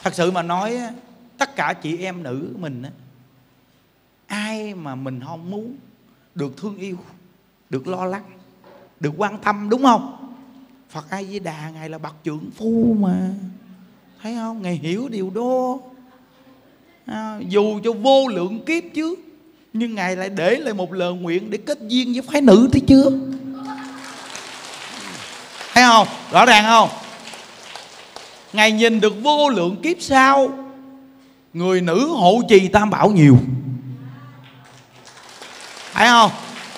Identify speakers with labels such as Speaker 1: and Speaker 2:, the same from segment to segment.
Speaker 1: Thật sự mà nói, tất cả chị em nữ mình, ai mà mình không muốn được thương yêu, được lo lắng, được quan tâm, đúng không? Phật A Di Đà Ngài là bậc trượng phu mà, thấy không? Ngài hiểu điều đó. Dù cho vô lượng kiếp chứ, nhưng Ngài lại để lại một lời nguyện để kết duyên với phái nữ, thấy chưa? Thấy không? Rõ ràng không? Ngài nhìn được vô lượng kiếp sau, người nữ hộ trì Tam Bảo nhiều, phải không?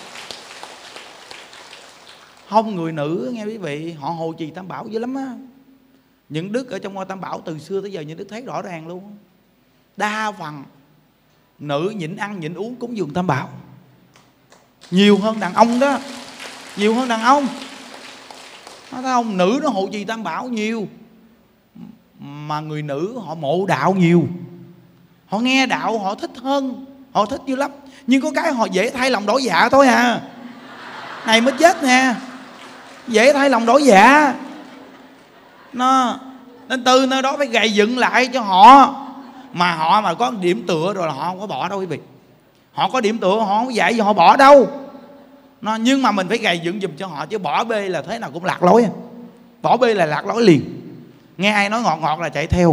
Speaker 1: Không, người nữ nghe quý vị, họ hộ trì Tam Bảo dữ lắm á. Những đức ở trong ngôi Tam Bảo từ xưa tới giờ, những đức thấy rõ ràng luôn. Đa phần nữ nhịn ăn nhịn uống cúng dường Tam Bảo nhiều hơn đàn ông đó, nhiều hơn đàn ông. Thấy không? Nữ nó hộ trì Tam Bảo nhiều, mà người nữ họ mộ đạo nhiều. Họ nghe đạo họ thích hơn, họ thích dữ lắm. Nhưng có cái họ dễ thay lòng đổi dạ thôi à. Này mới chết nè, dễ thay lòng đổi dạ. Nên từ nơi đó phải gầy dựng lại cho họ. Mà họ mà có điểm tựa rồi là họ không có bỏ đâu quý vị. Họ có điểm tựa họ không dạy gì họ bỏ đâu. Nhưng mà mình phải gầy dựng giùm cho họ, chứ bỏ bê là thế nào cũng lạc lối. Bỏ bê là lạc lối liền. Nghe ai nói ngọt ngọt là chạy theo.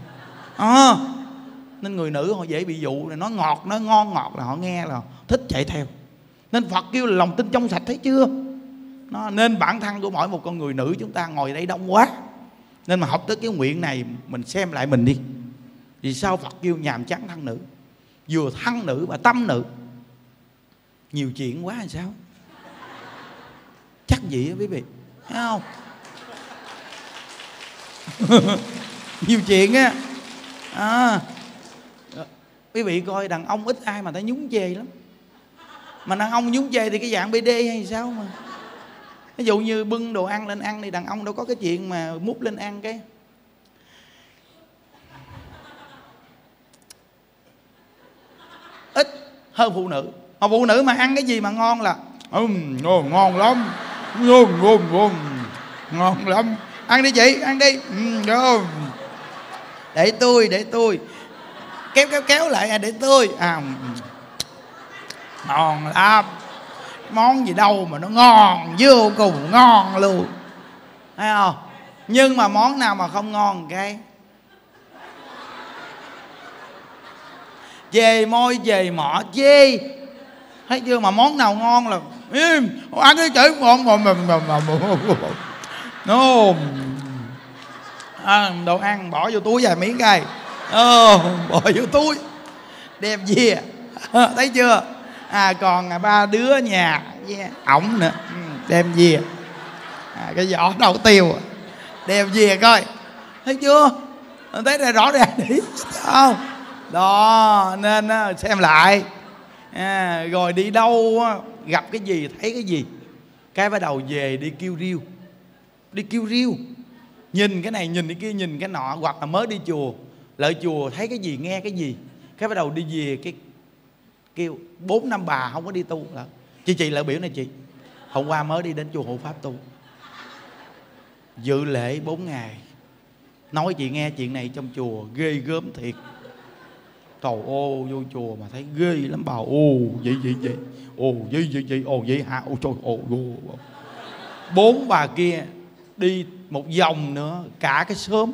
Speaker 1: Nên người nữ họ dễ bị dụ, nói ngọt, nói ngon ngọt là họ nghe là thích chạy theo. Nên Phật kêu là lòng tin trong sạch, thấy chưa? Nên bản thân của mỗi một con người nữ chúng ta ngồi đây đông quá, nên mà học tới cái nguyện này mình xem lại mình đi. Vì sao Phật kêu nhàm chán thân nữ? Vừa thân nữ và tâm nữ, nhiều chuyện quá hay sao? Chắc vậy á quý vị, thấy không? Nhiều chuyện á. Quý vị coi đàn ông ít ai mà ta nhúng chê lắm. Mà đàn ông nhúng chê thì cái dạng BD hay sao mà. Ví dụ như bưng đồ ăn lên ăn thì đàn ông đâu có cái chuyện mà múc lên ăn cái ít hơn phụ nữ. Mà phụ nữ mà ăn cái gì mà ngon là ngon lắm, ngon lắm, ăn đi chị, ăn đi, để tôi kéo lại, để tôi ngon lắm, món gì đâu mà nó ngon, vô cùng ngon luôn, thấy không? Nhưng mà món nào mà không ngon cái chê môi chê mọ chê, thấy chưa? Mà món nào ngon là ăn cái chữ ngon mà đồ ăn bỏ vô túi vài miếng coi, bỏ vô túi đem về, thấy chưa? Còn 3 đứa nhà ổng nữa, đem về, cái vỏ đầu tiêu đem về coi, thấy chưa? Thấy là rõ ràng đi không? Đó, nên xem lại, rồi đi đâu gặp cái gì thấy cái gì, cái bắt đầu về đi kêu riêu, nhìn cái này nhìn cái kia, nhìn cái nọ, hoặc là mới đi chùa, lại chùa thấy cái gì nghe cái gì, cái bắt đầu đi về cái kêu 4 năm bà không có đi tu là chị lại biểu này chị, hôm qua mới đi đến chùa Hộ Pháp tu, dự lễ 4 ngày, nói chị nghe chuyện này trong chùa ghê gớm thiệt. Trời ô, vô chùa mà thấy ghê lắm bà. Vậy hả? Trời ồ. 4 bà kia đi một vòng nữa, cả cái xóm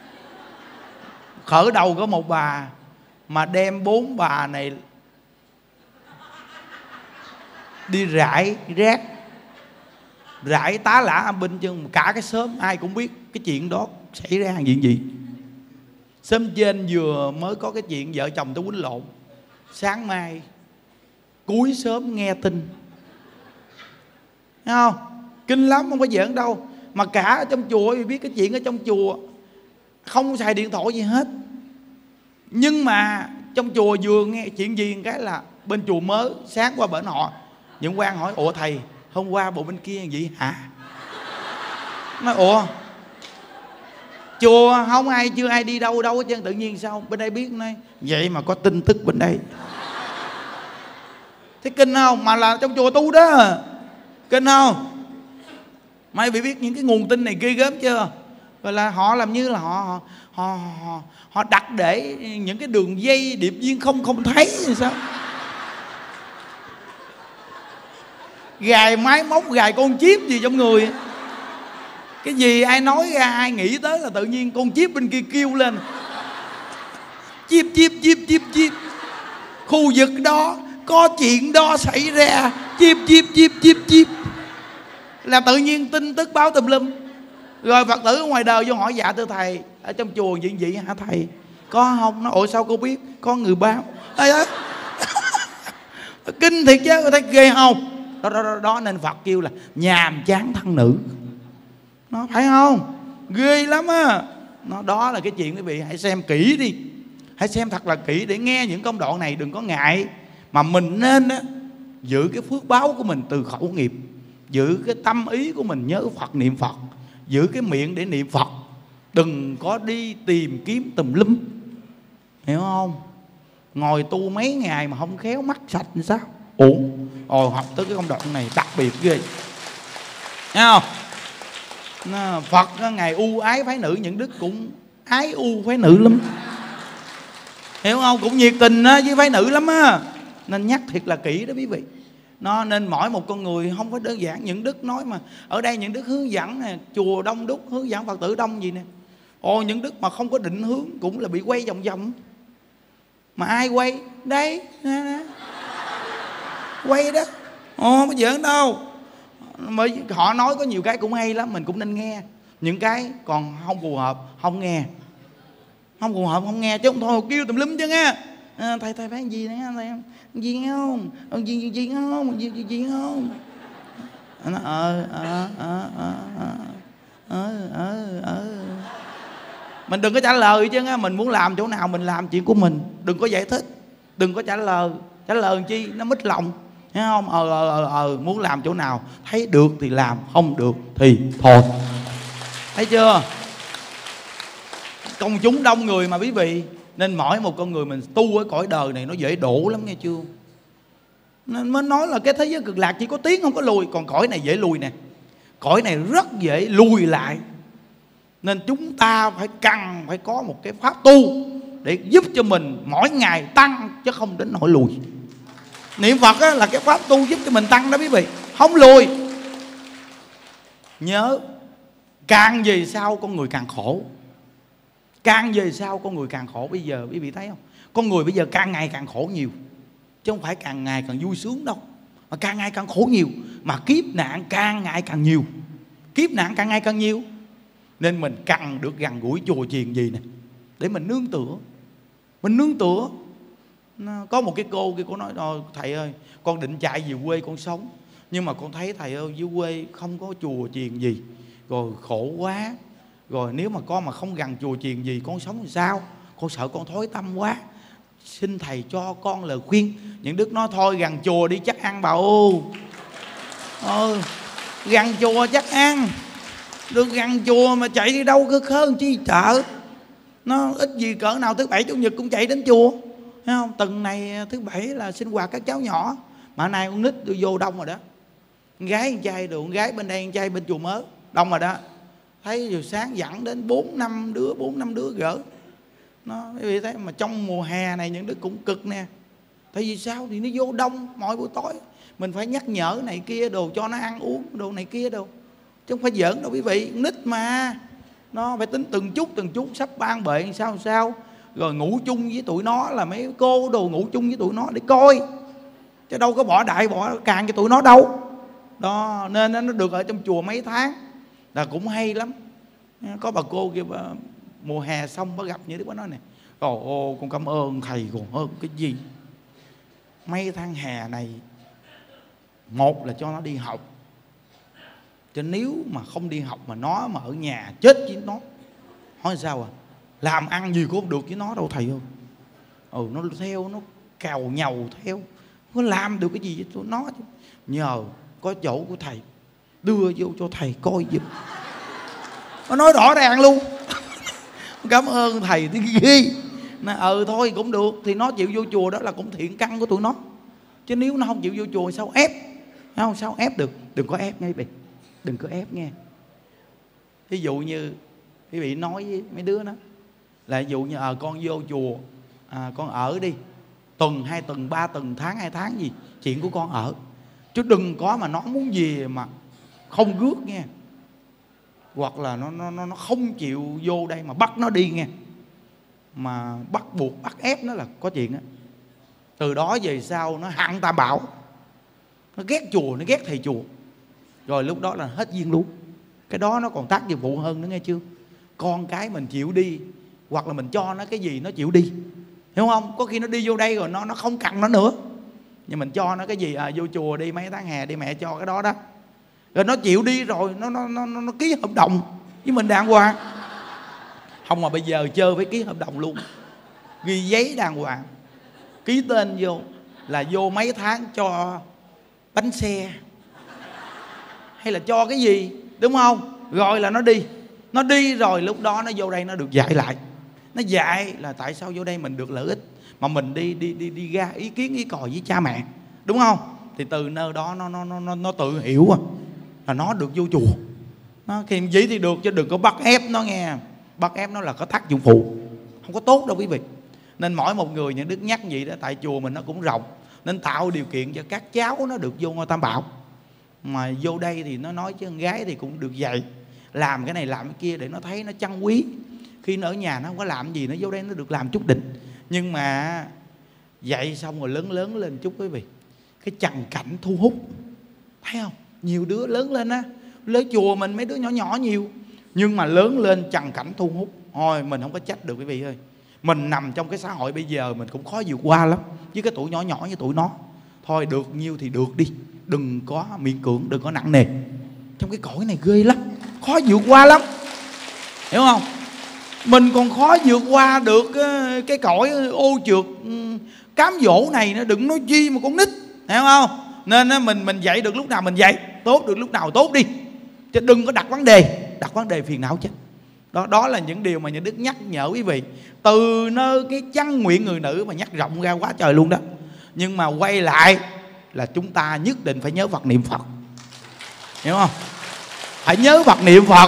Speaker 1: khởi đầu có một bà mà đem 4 bà này đi rải rác, rải tá lả âm binh chân, cả cái xóm ai cũng biết cái chuyện đó xảy ra chuyện gì. Xóm trên vừa mới có cái chuyện vợ chồng tôi quýnh lộn, sáng mai cuối xóm nghe tin, thấy không? Kinh lắm, không có giỡn đâu. Mà cả ở trong chùa biết cái chuyện ở trong chùa không xài điện thoại gì hết, nhưng mà trong chùa vừa nghe chuyện gì cái là bên chùa mới sáng qua bển họ, những quan hỏi ủa thầy hôm qua bộ bên kia vậy hả? Nói ủa chùa không ai, chưa ai đi đâu hết trơn, tự nhiên sao bên đây biết? Nói vậy mà có tin tức bên đây. Thế kinh không? Mà là trong chùa tu đó, kinh không? Mày bị biết những cái nguồn tin này ghê gớm chưa? Rồi là họ làm như là họ họ đặt để những cái đường dây điệp viên không thấy thì sao? Gài máy móc, gài con chip gì trong người. Cái gì ai nói ra, ai nghĩ tới là tự nhiên con chip bên kia kêu lên. Chip. Khu vực đó có chuyện đó xảy ra. Chip. Là tự nhiên tin tức báo tùm lum. Rồi Phật tử ở ngoài đời vô hỏi: dạ thưa thầy, ở trong chùa chuyện gì hả thầy? Có không? Nó ủa sao cô biết? Có người báo. Kinh thiệt chứ, thấy ghê không? Đó nên Phật kêu là nhàm chán thân nữ. Nó phải không? Ghê lắm á. Đó là cái chuyện quý vị hãy xem kỹ đi. Hãy xem thật là kỹ để nghe những công đoạn này, đừng có ngại. Mà mình nên á, giữ cái phước báo của mình từ khẩu nghiệp, giữ cái tâm ý của mình nhớ Phật, niệm Phật, giữ cái miệng để niệm Phật. Đừng có đi tìm kiếm tùm lum, hiểu không? Ngồi tu mấy ngày mà không khéo mắt sạch thì sao? Ồ, học tới cái công đoạn này đặc biệt ghê, thấy không? Phật Ngài ưu ái phái nữ, những đức cũng ái ưu phái nữ lắm, hiểu không? Cũng nhiệt tình với phái nữ lắm á. Nên nhắc thiệt là kỹ đó quý vị. Nên mỗi một con người không có đơn giản. Những đức nói mà ở đây những đức hướng dẫn nè, chùa đông đúc, hướng dẫn Phật tử đông gì nè. Những đức mà không có định hướng cũng là bị quay vòng vòng. Mà ai quay? Đây quay đó. Có giỡn đâu. Mới họ nói có nhiều cái cũng hay lắm, mình cũng nên nghe. Những cái còn không phù hợp không nghe. Không phù hợp không nghe, chứ không thôi kêu tùm lum chứ nghe. Thầy phải gì nè, thầy gì không? Gì không? Mình đừng có trả lời chứ nghe. Mình muốn làm chỗ nào mình làm chuyện của mình, đừng có giải thích, đừng có trả lời làm chi nó mít lòng, thấy không? Muốn làm chỗ nào thấy được thì làm, không được thì thôi, thấy chưa? Công chúng đông người mà quý vị, nên mỗi một con người mình tu ở cõi đời này nó dễ đổ lắm nghe chưa? Nên mới nói là cái thế giới cực lạc chỉ có tiến không có lùi, còn cõi này dễ lùi nè. Cõi này rất dễ lùi lại. Nên chúng ta phải có một cái pháp tu để giúp cho mình mỗi ngày tăng, chứ không đến nỗi lùi. Niệm Phật là cái pháp tu giúp cho mình tăng đó quý vị, không lùi. Nhớ, càng về sau con người càng khổ. Càng về sau con người càng khổ. Bây giờ quý vị thấy không? Con người bây giờ càng ngày càng khổ nhiều, chứ không phải càng ngày càng vui sướng đâu. Mà càng ngày càng khổ nhiều. Mà kiếp nạn càng ngày càng nhiều. Kiếp nạn càng ngày càng nhiều. Nên mình cần được gần gũi chùa chiền gì nè, để mình nương tựa. Mình nương tựa. Có một cái cô kia, cô nói: thầy ơi, con định chạy về quê con sống, nhưng mà con thấy thầy ơi, dưới quê không có chùa chiền gì, rồi khổ quá. Rồi nếu mà con mà không gần chùa chiền gì, con sống làm sao? Con sợ con thối tâm quá. Xin thầy cho con lời khuyên. Những đức nói: thôi gần chùa đi chắc ăn bà ô. Gần chùa chắc ăn. Được gần chùa mà chạy đi đâu cứ khớ chi chợ. Nó ít gì cỡ nào thứ bảy chủ nhật cũng chạy đến chùa, thấy không? Tuần này thứ bảy là sinh hoạt các cháu nhỏ, mà nay con nít tôi vô đông rồi đó. Con gái con trai đồ, con gái bên đây con trai bên chùa mới đông rồi đó. Thấy giờ sáng dẫn đến 4-5 đứa gỡ. Quý vị thấy mà trong mùa hè này những đứa cũng cực nè. Tại vì sao? Thì nó vô đông mỗi buổi tối. Mình phải nhắc nhở này kia đồ, cho nó ăn uống đồ này kia đồ, chứ không phải giỡn đâu quý vị. Nít mà nó phải tính từng chút sắp ban bệ sao. Rồi ngủ chung với tụi nó, là mấy cô đồ ngủ chung với tụi nó để coi, chứ đâu có bỏ càng cho tụi nó đâu. Đó nên nó được ở trong chùa mấy tháng là cũng hay lắm. Có bà cô kia mùa hè xong bà gặp như đức bà nói nè: ồ con cảm ơn thầy còn hơn cái gì. Mấy tháng hè này, một là cho nó đi học, chứ nếu mà không đi học mà nó mà ở nhà chết với nó. Hỏi sao làm ăn gì cũng không được với nó đâu thầy ơi. Nó theo, nó cào nhầu theo, nó làm được cái gì với tụi nó. Nhờ có chỗ của thầy đưa vô cho thầy coi giùm. Nó nói rõ ràng luôn. Cảm ơn thầy thì ghê. Thôi cũng được. Thì nó chịu vô chùa đó là cũng thiện căn của tụi nó. Chứ nếu nó không chịu vô chùa sao ép? Không, sao ép được? Đừng có ép nghe quý vị. Đừng có ép nghe. Ví dụ như quý vị nói với mấy đứa đó: là ví dụ như con vô chùa, con ở đi tuần 2 tuần 3 tuần tháng 2 tháng gì, chuyện của con ở, chứ đừng có mà nó muốn gì mà không rước nghe, hoặc là nó không chịu vô đây mà bắt nó đi nghe, mà bắt buộc bắt ép nó là có chuyện á. Từ đó về sau nó hận Tam Bảo, nó ghét chùa, nó ghét thầy chùa, rồi lúc đó là hết duyên luôn. Cái đó nó còn tác dụng phụ hơn nữa nghe chưa. Con cái mình chịu đi, hoặc là mình cho nó cái gì nó chịu đi, hiểu không? Có khi nó đi vô đây rồi nó không cần nó nữa, nhưng mình cho nó cái gì, vô chùa đi mấy tháng hè đi mẹ cho cái đó đó, rồi nó chịu đi rồi nó ký hợp đồng với mình đàng hoàng. Không mà bây giờ chơi phải ký hợp đồng luôn, ghi giấy đàng hoàng, ký tên vô là vô mấy tháng cho bánh xe hay là cho cái gì, đúng không? Rồi là nó đi rồi lúc đó nó vô đây nó được dạy lại, nó dạy là tại sao vô đây mình được lợi ích, mà mình đi ra ý kiến ý còi với cha mẹ, đúng không? Thì từ nơi đó nó tự hiểu là nó được vô chùa. Khi vậy thì được, chứ đừng có bắt ép nó nghe. Bắt ép nó là có tác dụng phụ, không có tốt đâu quý vị. Nên mỗi một người những đức nhắc vậy đó, tại chùa mình nó cũng rộng, nên tạo điều kiện cho các cháu nó được vô ngôi Tam Bảo. Mà vô đây thì nó nói chứ con gái thì cũng được dạy, làm cái này làm cái kia để nó thấy nó trân quý. Khi nó ở nhà nó không có làm gì, nó vô đây nó được làm chút đỉnh. Nhưng mà dạy xong rồi lớn lên chút quý vị, cái trần cảnh thu hút, thấy không? Nhiều đứa lớn lên á, lên chùa mình mấy đứa nhỏ nhiều, nhưng mà lớn lên trần cảnh thu hút. Thôi mình không có trách được quý vị ơi. Mình nằm trong cái xã hội bây giờ mình cũng khó vượt qua lắm, với cái tuổi nhỏ như tụi nó. Thôi được nhiêu thì được đi, đừng có miễn cưỡng, đừng có nặng nề. Trong cái cõi này ghê lắm, khó vượt qua lắm, hiểu không? Mình còn khó vượt qua được cái cõi ô trượt cám dỗ này nữa, đừng nói chi mà con nít, hiểu không? Nên mình dạy được lúc nào mình dạy, tốt được lúc nào tốt đi, chứ đừng có đặt vấn đề phiền não chết. Đó là những điều mà những đức nhắc nhở quý vị, từ nơi cái chân nguyện người nữ mà nhắc rộng ra quá trời luôn đó. Nhưng mà quay lại là chúng ta nhất định phải nhớ Phật, niệm Phật, hiểu không? Phải nhớ Phật, niệm Phật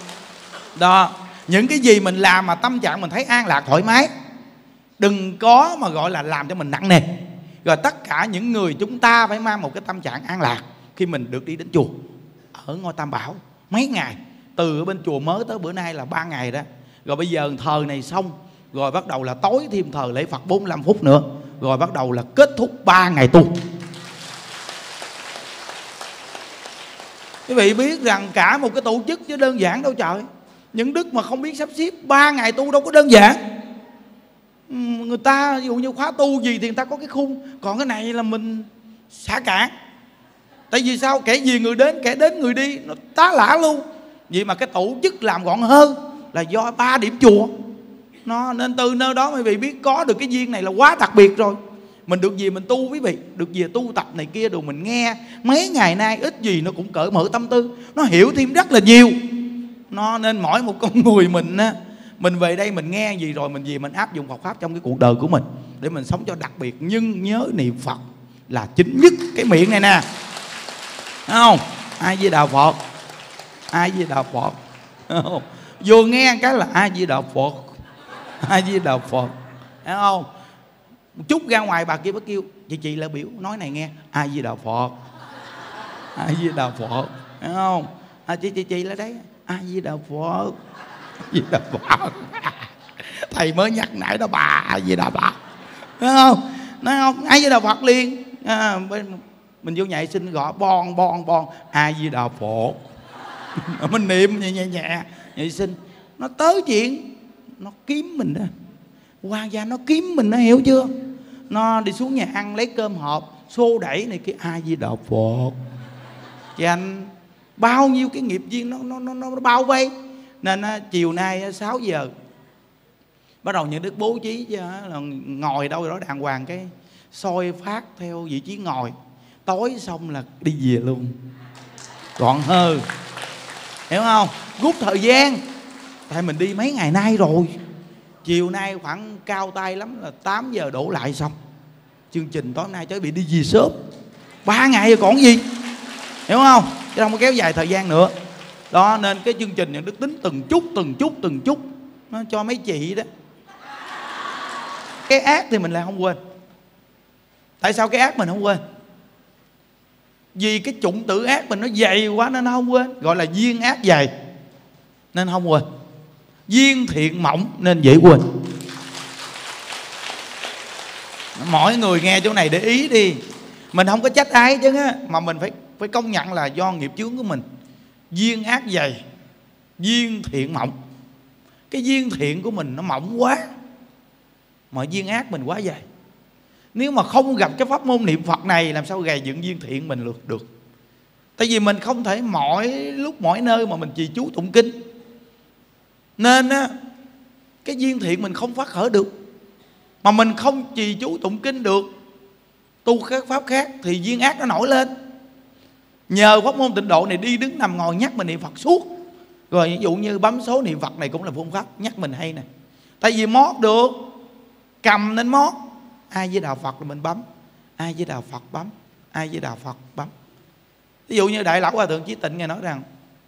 Speaker 1: đó. Những cái gì mình làm mà tâm trạng mình thấy an lạc thoải mái, đừng có mà gọi là làm cho mình nặng nề. Rồi tất cả những người chúng ta phải mang một cái tâm trạng an lạc khi mình được đi đến chùa, ở ngôi Tam Bảo mấy ngày. Từ ở bên chùa mới tới bữa nay là 3 ngày đó. Rồi bây giờ thờ này xong, rồi bắt đầu là tối thêm thờ lễ Phật 45 phút nữa, rồi bắt đầu là kết thúc 3 ngày tu. Quý vị biết rằng cả một cái tổ chức chứ đơn giản đâu trời. Những đức mà không biết sắp xếp 3 ngày tu đâu có đơn giản. Người ta ví dụ như khóa tu gì thì người ta có cái khung, còn cái này là mình xả cạn. Tại vì sao? Kẻ gì người đến, kẻ đến người đi, nó tá lả luôn. Vì mà cái tổ chức làm gọn hơn là do 3 điểm chùa. Nên từ nơi đó quý vị biết có được cái duyên này là quá đặc biệt rồi. Mình được gì mình tu quý vị, được về tu tập này kia đồ, mình nghe mấy ngày nay ít gì nó cũng cởi mở tâm tư, nó hiểu thêm rất là nhiều. Nên mỗi một con người mình á, mình về đây mình nghe gì rồi mình về mình áp dụng Phật pháp trong cái cuộc đời của mình để mình sống cho đặc biệt. Nhưng nhớ niệm Phật là chính nhất cái miệng này nè, thấy không? A Di Đà Phật, A Di Đà Phật, vừa nghe cái là A Di Đà Phật, A Di Đà Phật, thấy không? Một chút ra ngoài bà kia bà kêu chị lại biểu nói này nghe, A Di Đà Phật, A Di Đà Phật, thấy không? Chị lại đấy, A Di Đà Phật, A Di Đà Phật. Thầy mới nhắc nãy đó bà, A Di Đà Phật, thấy không? Nói không, A Di Đà Phật liền. Mình vô nhảy xin gọi bon A Di Đà Phật. Mình niệm nhẹ nhảy xin, nó tới chuyện nó kiếm mình đó, quan gia nó kiếm mình, nó hiểu chưa? Nó đi xuống nhà ăn lấy cơm hộp xô đẩy này kia, A Di Đà Phật. Thì anh bao nhiêu cái nghiệp duyên nó bao vây. Nên chiều nay 6 giờ bắt đầu những đức bố trí cho là ngồi đâu đó đàng hoàng, cái soi phát theo vị trí ngồi, tối xong là đi về luôn, gọn hơ, hiểu không? Rút thời gian, tại mình đi mấy ngày nay rồi. Chiều nay khoảng cao tay lắm là 8 giờ đổ lại xong chương trình. Tối nay cháu bị đi về sớm, 3 ngày rồi còn gì, hiểu không? Chứ không có kéo dài thời gian nữa. Đó nên cái chương trình những đức tính từng chút nó cho mấy chị đó cái ác thì mình lại không quên. Tại sao cái ác mình không quên? Vì cái chủng tử ác mình nó dày quá nên nó không quên. Gọi là duyên ác dày nên không quên, duyên thiện mỏng nên dễ quên. Mỗi người nghe chỗ này để ý đi. Mình không có trách ai chứ á, mà mình phải công nhận là do nghiệp chướng của mình. Duyên ác dày, duyên thiện mỏng. Cái duyên thiện của mình nó mỏng quá, mà duyên ác mình quá dày. Nếu mà không gặp cái pháp môn niệm Phật này, làm sao gầy dựng duyên thiện mình được? Tại vì mình không thể mọi lúc mọi nơi mà mình trì chú tụng kinh, nên á, cái duyên thiện mình không phát khởi được. Mà mình không trì chú tụng kinh được, tu các pháp khác, thì duyên ác nó nổi lên. Nhờ pháp môn tịnh độ này, đi đứng nằm ngồi nhắc mình niệm Phật suốt. Rồi ví dụ như bấm số niệm Phật này cũng là phương pháp nhắc mình hay nè. Tại vì mót được, cầm nên mót. Ai với đạo Phật là mình bấm, ai với đạo Phật bấm, ai với đạo Phật bấm. Ví dụ như Đại Lão Hòa Thượng Chí Tịnh nghe nói rằng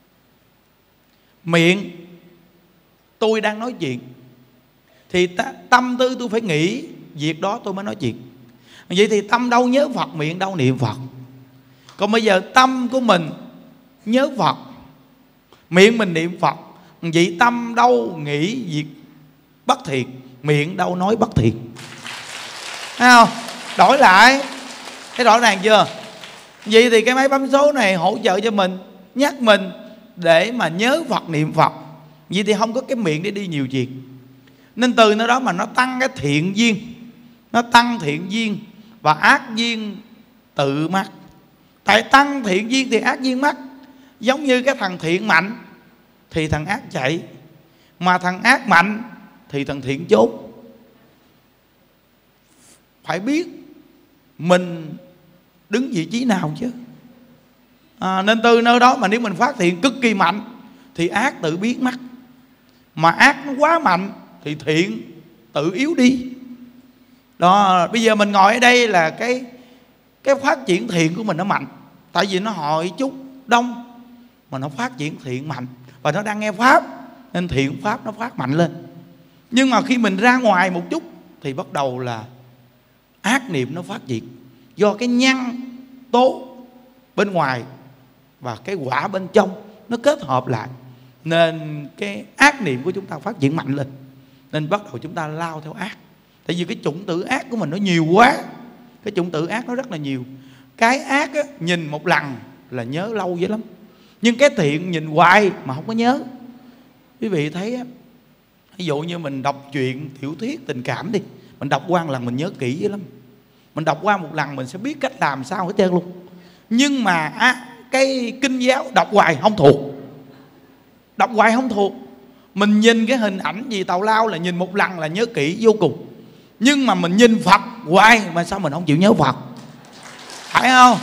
Speaker 1: miệng tôi đang nói chuyện thì tâm tư tôi phải nghĩ việc đó tôi mới nói chuyện. Vậy thì tâm đâu nhớ Phật, miệng đâu niệm Phật. Còn bây giờ tâm của mình nhớ Phật, miệng mình niệm Phật, vậy tâm đâu nghĩ việc bất thiện, miệng đâu nói bất thiện. Thấy không? Đổi lại, thấy rõ ràng chưa? Vậy thì cái máy bấm số này hỗ trợ cho mình, nhắc mình để mà nhớ Phật, niệm Phật. Vậy thì không có cái miệng để đi nhiều chuyện. Nên từ nơi đó mà nó tăng cái thiện duyên, nó tăng thiện duyên và ác duyên tự mắc. Tại tăng thiện duyên thì ác duyên mắc. Giống như cái thằng thiện mạnh thì thằng ác chạy, mà thằng ác mạnh thì thằng thiện trốn. Phải biết mình đứng vị trí nào chứ. Nên từ nơi đó mà nếu mình phát thiện cực kỳ mạnh thì ác tự biến mất. Mà ác nó quá mạnh thì thiện tự yếu đi. Đó, bây giờ mình ngồi ở đây là cái phát triển thiện của mình nó mạnh. Tại vì nó hội chút đông mà nó phát triển thiện mạnh, và nó đang nghe pháp nên thiện pháp nó phát mạnh lên. Nhưng mà khi mình ra ngoài một chút thì bắt đầu là ác niệm nó phát triển. Do cái nhân tố bên ngoài và cái quả bên trong nó kết hợp lại, nên cái ác niệm của chúng ta phát triển mạnh lên. Nên bắt đầu chúng ta lao theo ác. Tại vì cái chủng tử ác của mình nó nhiều quá. Cái chủng tử ác nó rất là nhiều. Cái ác á, nhìn một lần là nhớ lâu dữ lắm. Nhưng cái thiện nhìn hoài mà không có nhớ. Quý vị thấy á, ví dụ như mình đọc truyện tiểu thuyết tình cảm đi, mình đọc qua một lần mình nhớ kỹ dữ lắm. Mình đọc qua một lần mình sẽ biết cách làm sao hết trơn luôn. Nhưng mà cái kinh giáo đọc hoài không thuộc. Đọc hoài không thuộc. Mình nhìn cái hình ảnh gì tào lao là nhìn một lần là nhớ kỹ vô cùng. Nhưng mà mình nhìn Phật hoài mà sao mình không chịu nhớ Phật? Phải không?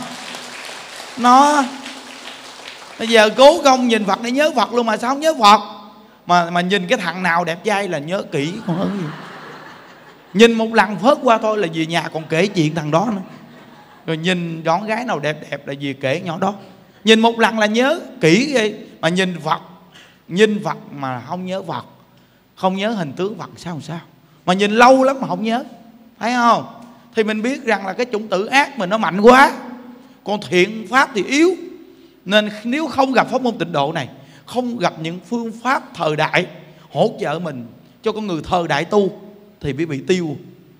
Speaker 1: Nó bây giờ cố công nhìn Phật để nhớ Phật luôn mà sao không nhớ Phật? Mà nhìn cái thằng nào đẹp trai là nhớ kỹ còn hơn gì. Nhìn một lần phớt qua thôi là về nhà còn kể chuyện thằng đó nữa. Rồi nhìn con gái nào đẹp đẹp là về kể nhỏ đó. Nhìn một lần là nhớ kỹ ghê. Mà nhìn Phật mà không nhớ Phật, không nhớ hình tướng Phật sao? Mà nhìn lâu lắm mà không nhớ. Thấy không? Thì mình biết rằng là cái chủng tử ác mình nó mạnh quá, còn thiện pháp thì yếu. Nên nếu không gặp pháp môn tịnh độ này, không gặp những phương pháp thời đại hỗ trợ mình cho con người thời đại tu, thì bị tiêu.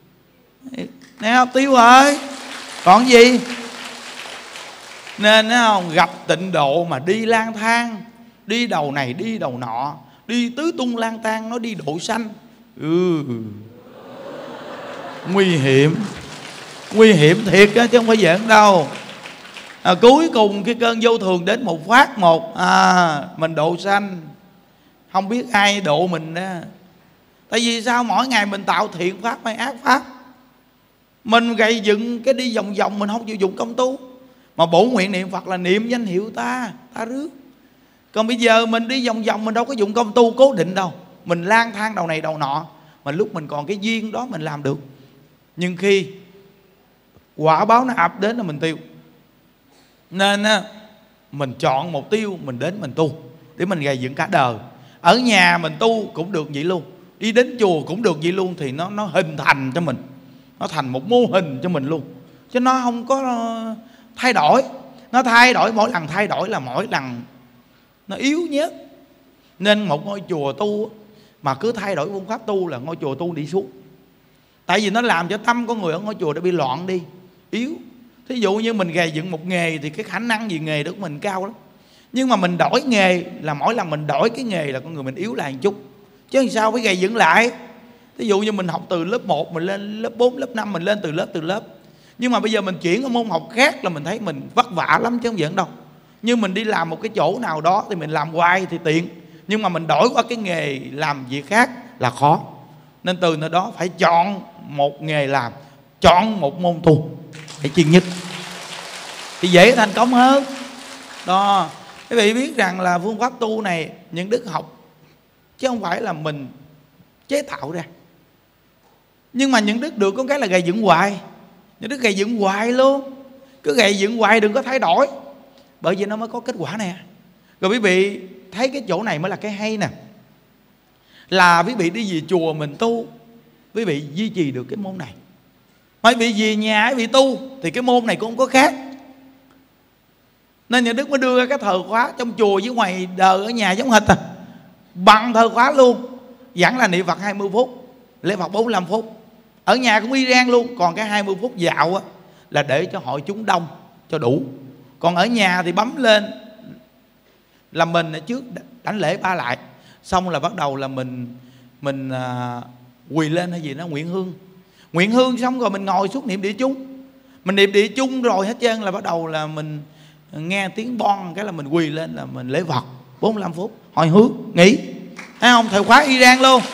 Speaker 1: Nghe không? Tiêu rồi. Còn gì? Nên không, gặp tịnh độ mà đi lang thang, đi đầu này đi đầu nọ, đi tứ tung lang thang, nó đi độ sanh. Nguy hiểm thiệt á, chứ không phải giỡn đâu. Cuối cùng cái cơn vô thường đến một phát một, mình độ sanh, không biết ai độ mình đó. Tại vì sao? Mỗi ngày mình tạo thiện pháp hay ác pháp, mình gầy dựng cái đi vòng vòng, mình không chịu dụng công tu. Mà bổn nguyện niệm Phật là niệm danh hiệu ta rước. Còn bây giờ mình đi vòng vòng, mình đâu có dụng công tu cố định đâu. Mình lang thang đầu này đầu nọ, mà lúc mình còn cái duyên đó mình làm được. Nhưng khi quả báo nó ập đến là mình tiêu. Nên mình chọn mục tiêu, mình đến mình tu để mình gầy dựng cả đời. Ở nhà mình tu cũng được vậy luôn, đi đến chùa cũng được vậy luôn, thì nó hình thành cho mình, nó thành một mô hình cho mình luôn, chứ nó không có thay đổi. Nó thay đổi mỗi lần thay đổi là mỗi lần nó yếu nhất. Nên một ngôi chùa tu mà cứ thay đổi phương pháp tu là ngôi chùa tu đi xuống. Tại vì nó làm cho tâm con người ở ngôi chùa nó bị loạn đi, yếu. Thí dụ như mình gầy dựng một nghề thì cái khả năng về nghề đó của mình cao lắm. Nhưng mà mình đổi nghề là mỗi lần mình đổi cái nghề là con người mình yếu lại một chút. Chứ sao phải gầy dựng lại. Thí dụ như mình học từ lớp 1 mình lên lớp 4, lớp 5 mình lên từ lớp. Nhưng mà bây giờ mình chuyển ở môn học khác là mình thấy mình vất vả lắm chứ không giỡn đâu. Như mình đi làm một cái chỗ nào đó thì mình làm hoài thì tiện, nhưng mà mình đổi qua cái nghề làm việc khác là khó. Nên từ nơi đó phải chọn một nghề làm, chọn một môn tu phải chuyên nhất thì dễ thành công hơn. Đó, quý vị biết rằng là phương pháp tu này những đức học chứ không phải là mình chế tạo ra. Nhưng mà những đức được có cái là gầy dựng hoài. Những đức gầy dựng hoài luôn, cứ gầy dựng hoài đừng có thay đổi, bởi vì nó mới có kết quả nè. Rồi quý vị thấy cái chỗ này mới là cái hay nè, là quý vị đi về chùa mình tu, quý vị duy trì được cái môn này. Mà quý vị về nhà quý vị tu thì cái môn này cũng không có khác. Nên nhà Đức mới đưa ra cái thờ khóa trong chùa với ngoài đời ở nhà giống hệt à, bằng thờ khóa luôn. Vẫn là niệm Phật 20 phút, lễ Phật 45 phút. Ở nhà cũng y rang luôn. Còn cái 20 phút dạo á, là để cho hội chúng đông cho đủ. Còn ở nhà thì bấm lên là mình trước đánh lễ ba lại, xong là bắt đầu là mình quỳ lên hay gì đó nguyện hương. Nguyện hương xong rồi mình ngồi xuống niệm địa chung. Mình niệm địa chung rồi hết trơn là bắt đầu là mình nghe tiếng bon cái là mình quỳ lên là mình lễ Phật 45 phút, hồi hướng nghỉ. Thấy không? Thời khóa y rang luôn.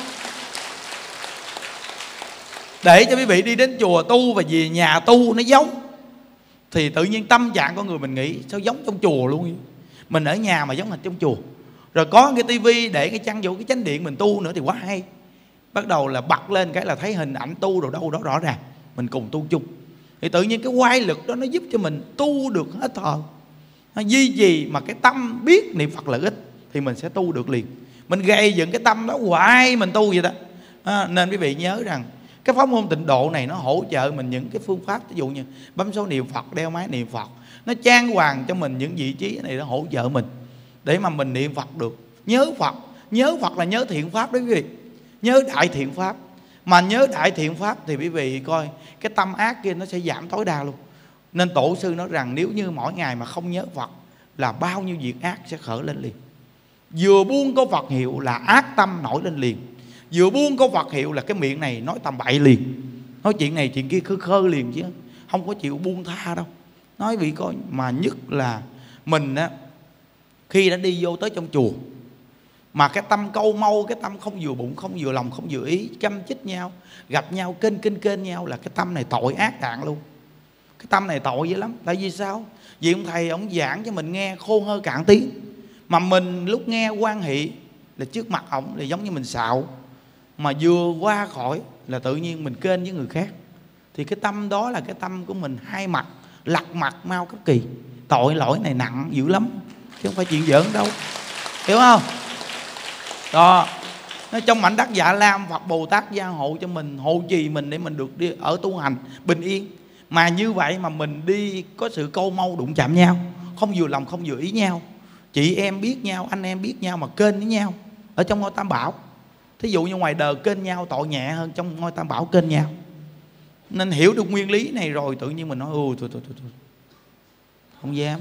Speaker 1: Để cho quý vị đi đến chùa tu và về nhà tu nó giống, thì tự nhiên tâm trạng con người mình nghĩ sao giống trong chùa luôn vậy? Mình ở nhà mà giống hệt trong chùa. Rồi có cái tivi để cái chăn vô cái chánh điện mình tu nữa thì quá hay. Bắt đầu là bật lên cái là thấy hình ảnh tu rồi đâu đó rõ ràng, mình cùng tu chung. Thì tự nhiên cái quay lực đó nó giúp cho mình tu được hết thời. Nó duy trì mà cái tâm biết niệm Phật lợi ích thì mình sẽ tu được liền. Mình gây dựng cái tâm đó hoài mình tu vậy đó. Nên quý vị nhớ rằng cái pháp môn tịnh độ này nó hỗ trợ mình những cái phương pháp, ví dụ như bấm số niệm Phật, đeo máy niệm Phật, nó trang hoàng cho mình những vị trí này, nó hỗ trợ mình để mà mình niệm Phật được. Nhớ Phật là nhớ thiện pháp đó quý vị, nhớ đại thiện pháp. Mà nhớ đại thiện pháp thì quý vị coi cái tâm ác kia nó sẽ giảm tối đa luôn. Nên tổ sư nói rằng nếu như mỗi ngày mà không nhớ Phật là bao nhiêu việc ác sẽ khởi lên liền. Vừa buông câu Phật hiệu là ác tâm nổi lên liền. Vừa buông câu Phật hiệu là cái miệng này nói tầm bậy liền, nói chuyện này chuyện kia khơ khơ liền, chứ không có chịu buông tha đâu. Nói vị coi, mà nhất là mình á, khi đã đi vô tới trong chùa mà cái tâm câu mâu, cái tâm không vừa bụng, không vừa lòng, không vừa ý, chăm chích nhau, gặp nhau kênh nhau, là cái tâm này tội ác đạn luôn. Cái tâm này tội dữ lắm. Tại vì sao? Vì ông thầy ông giảng cho mình nghe khôn hơn cạn tiếng, mà mình lúc nghe quan hệ là trước mặt ổng là giống như mình xạo, mà vừa qua khỏi là tự nhiên mình kênh với người khác. Thì cái tâm đó là cái tâm của mình hai mặt, lật mặt mau cấp kỳ. Tội lỗi này nặng dữ lắm, chứ không phải chuyện giỡn đâu, hiểu không? Đó, trong mảnh đất Dạ Lam, Phật Bồ Tát gia hộ cho mình, hộ trì mình để mình được đi ở tu hành bình yên. Mà như vậy mà mình đi có sự câu mâu đụng chạm nhau, không vừa lòng không vừa ý nhau, chị em biết nhau, anh em biết nhau mà kênh với nhau ở trong ngôi Tam Bảo. Thí dụ như ngoài đời kênh nhau tội nhẹ hơn trong ngôi Tam Bảo kênh nhau. Nên hiểu được nguyên lý này rồi tự nhiên mình nói thôi không dám.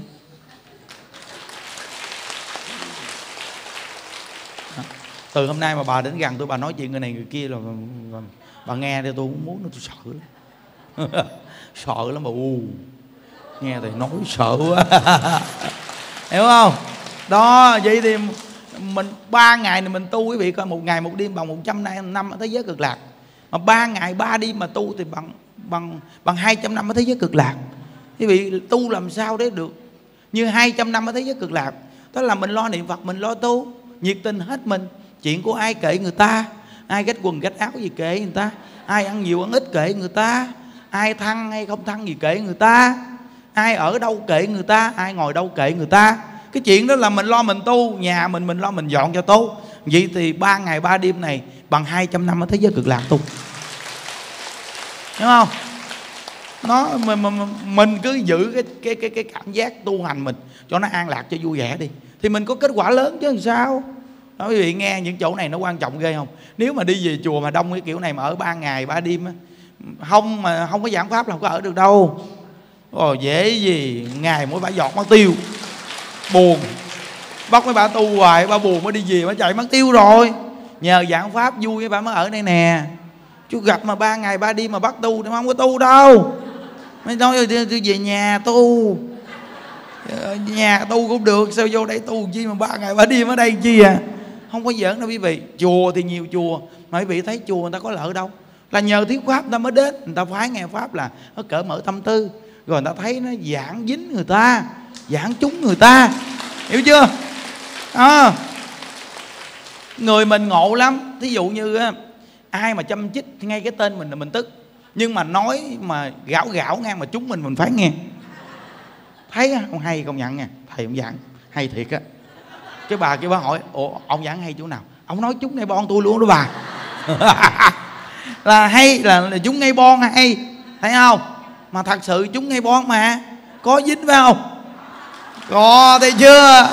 Speaker 1: Từ hôm nay mà bà đến gần tôi, bà nói chuyện người này người kia là bà nghe thì tôi cũng muốn, tôi sợ lắm. Sợ lắm mà nghe thì nói sợ quá. Hiểu không? Đó, vậy thì mình 3 ngày này mình tu, quý vị coi, 1 ngày 1 đêm bằng 100 năm ở thế giới cực lạc. Mà 3 ngày 3 đêm mà tu thì bằng 200 năm ở thế giới cực lạc. Quý vị tu làm sao để được như 200 năm ở thế giới cực lạc? Đó là mình lo niệm Phật, mình lo tu, nhiệt tình hết mình. Chuyện của ai kệ người ta, ai gách quần gách áo gì kệ người ta, ai ăn nhiều ăn ít kệ người ta, ai thăng hay không thăng gì kệ người ta, ai ở đâu kệ người ta, ai ngồi đâu kệ người ta. Cái chuyện đó là mình lo mình tu, nhà mình lo mình dọn cho tốt. Vậy thì 3 ngày 3 đêm này bằng 200 năm ở thế giới cực lạc tu, đúng không? Nó mình cứ giữ cái cảm giác tu hành mình cho nó an lạc, cho vui vẻ đi, thì mình có kết quả lớn chứ làm sao. Đó, quý vị nghe những chỗ này nó quan trọng ghê không? Nếu mà đi về chùa mà đông cái kiểu này mà ở 3 ngày 3 đêm á, không có giảng pháp là không có ở được đâu. Ồ, dễ gì ngày mỗi bả giọt mất tiêu, buồn. Bắt mấy bà tu hoài, bà buồn mới đi về, bà chạy mất tiêu rồi. Nhờ giảng pháp vui với bà mới ở đây nè. Chú gặp mà 3 ngày 3 đêm mà bắt tu thì không có tu đâu. Mới nói tôi về nhà tu, nhà tu cũng được, sao vô đây tu chi mà 3 ngày 3 đêm ở đây chi à? Không có giỡn đâu quý vị. Chùa thì nhiều chùa, mà quý vị thấy chùa người ta có lợi đâu, là nhờ thuyết pháp người ta mới đến. Người ta phái nghe pháp là nó cởi mở tâm tư, rồi người ta thấy nó giảng dính người ta, giảng chúng người ta, hiểu chưa? Người mình ngộ lắm. Thí dụ như ai mà châm chích thì ngay cái tên mình là mình tức, nhưng mà nói mà gạo ngang mà chúng mình phải nghe. Thấy không hay, công nhận nha, thầy ông giảng hay thiệt á. Cái bà kia bà hỏi: ủa ông giảng hay chỗ nào? Ông nói chúng ngay bon tôi luôn đó bà. Là hay là chúng ngay bon hay, thấy không? Mà thật sự chúng ngay bon mà có dính phải không? Có, thấy chưa?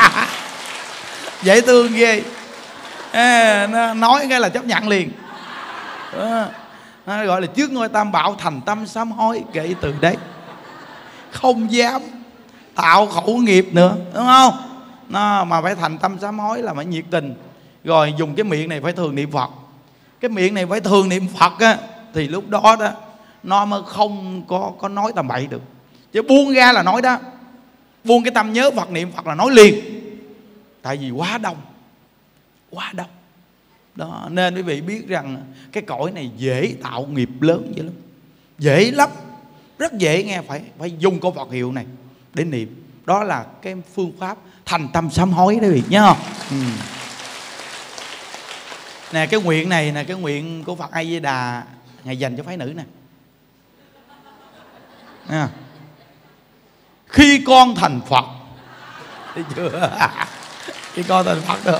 Speaker 1: Dễ thương ghê. Nó nói cái là chấp nhận liền. Nó gọi là trước ngôi tam bảo thành tâm sám hối. Kể từ đấy không dám tạo khẩu nghiệp nữa, đúng không? Nó mà phải thành tâm sám hối là phải nhiệt tình. Rồi dùng cái miệng này phải thường niệm Phật. Cái miệng này phải thường niệm Phật á, thì lúc đó đó nó mới không có nói tầm bậy được. Chứ buông ra là nói đó, buông cái tâm nhớ Phật niệm Phật là nói liền. Tại vì quá đông, quá đông đó. Nên quý vị biết rằng cái cõi này dễ tạo nghiệp lớn vậy lắm, dễ lắm, rất dễ nghe. Phải dùng câu Phật hiệu này để niệm. Đó là cái phương pháp thành tâm sám hối đó quý vị nhớ không? Nè cái nguyện này nè, cái nguyện của Phật A Di Đà Ngài dành cho phái nữ nè. Khi con thành Phật, thấy chưa? Khi con thành Phật nữa.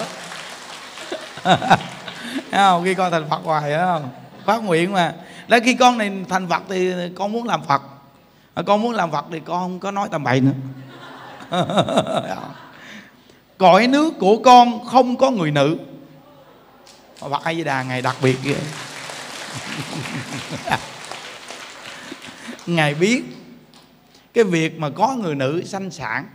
Speaker 1: Không? Khi con thành Phật hoài đó không? Phát nguyện mà. Là khi con này thành Phật thì con muốn làm Phật. Con muốn làm Phật thì con không có nói tầm bậy nữa. Cõi nước của con không có người nữ. Phật A Di Đà Ngài đặc biệt vậy. Ngài biết cái việc mà có người nữ sanh sản,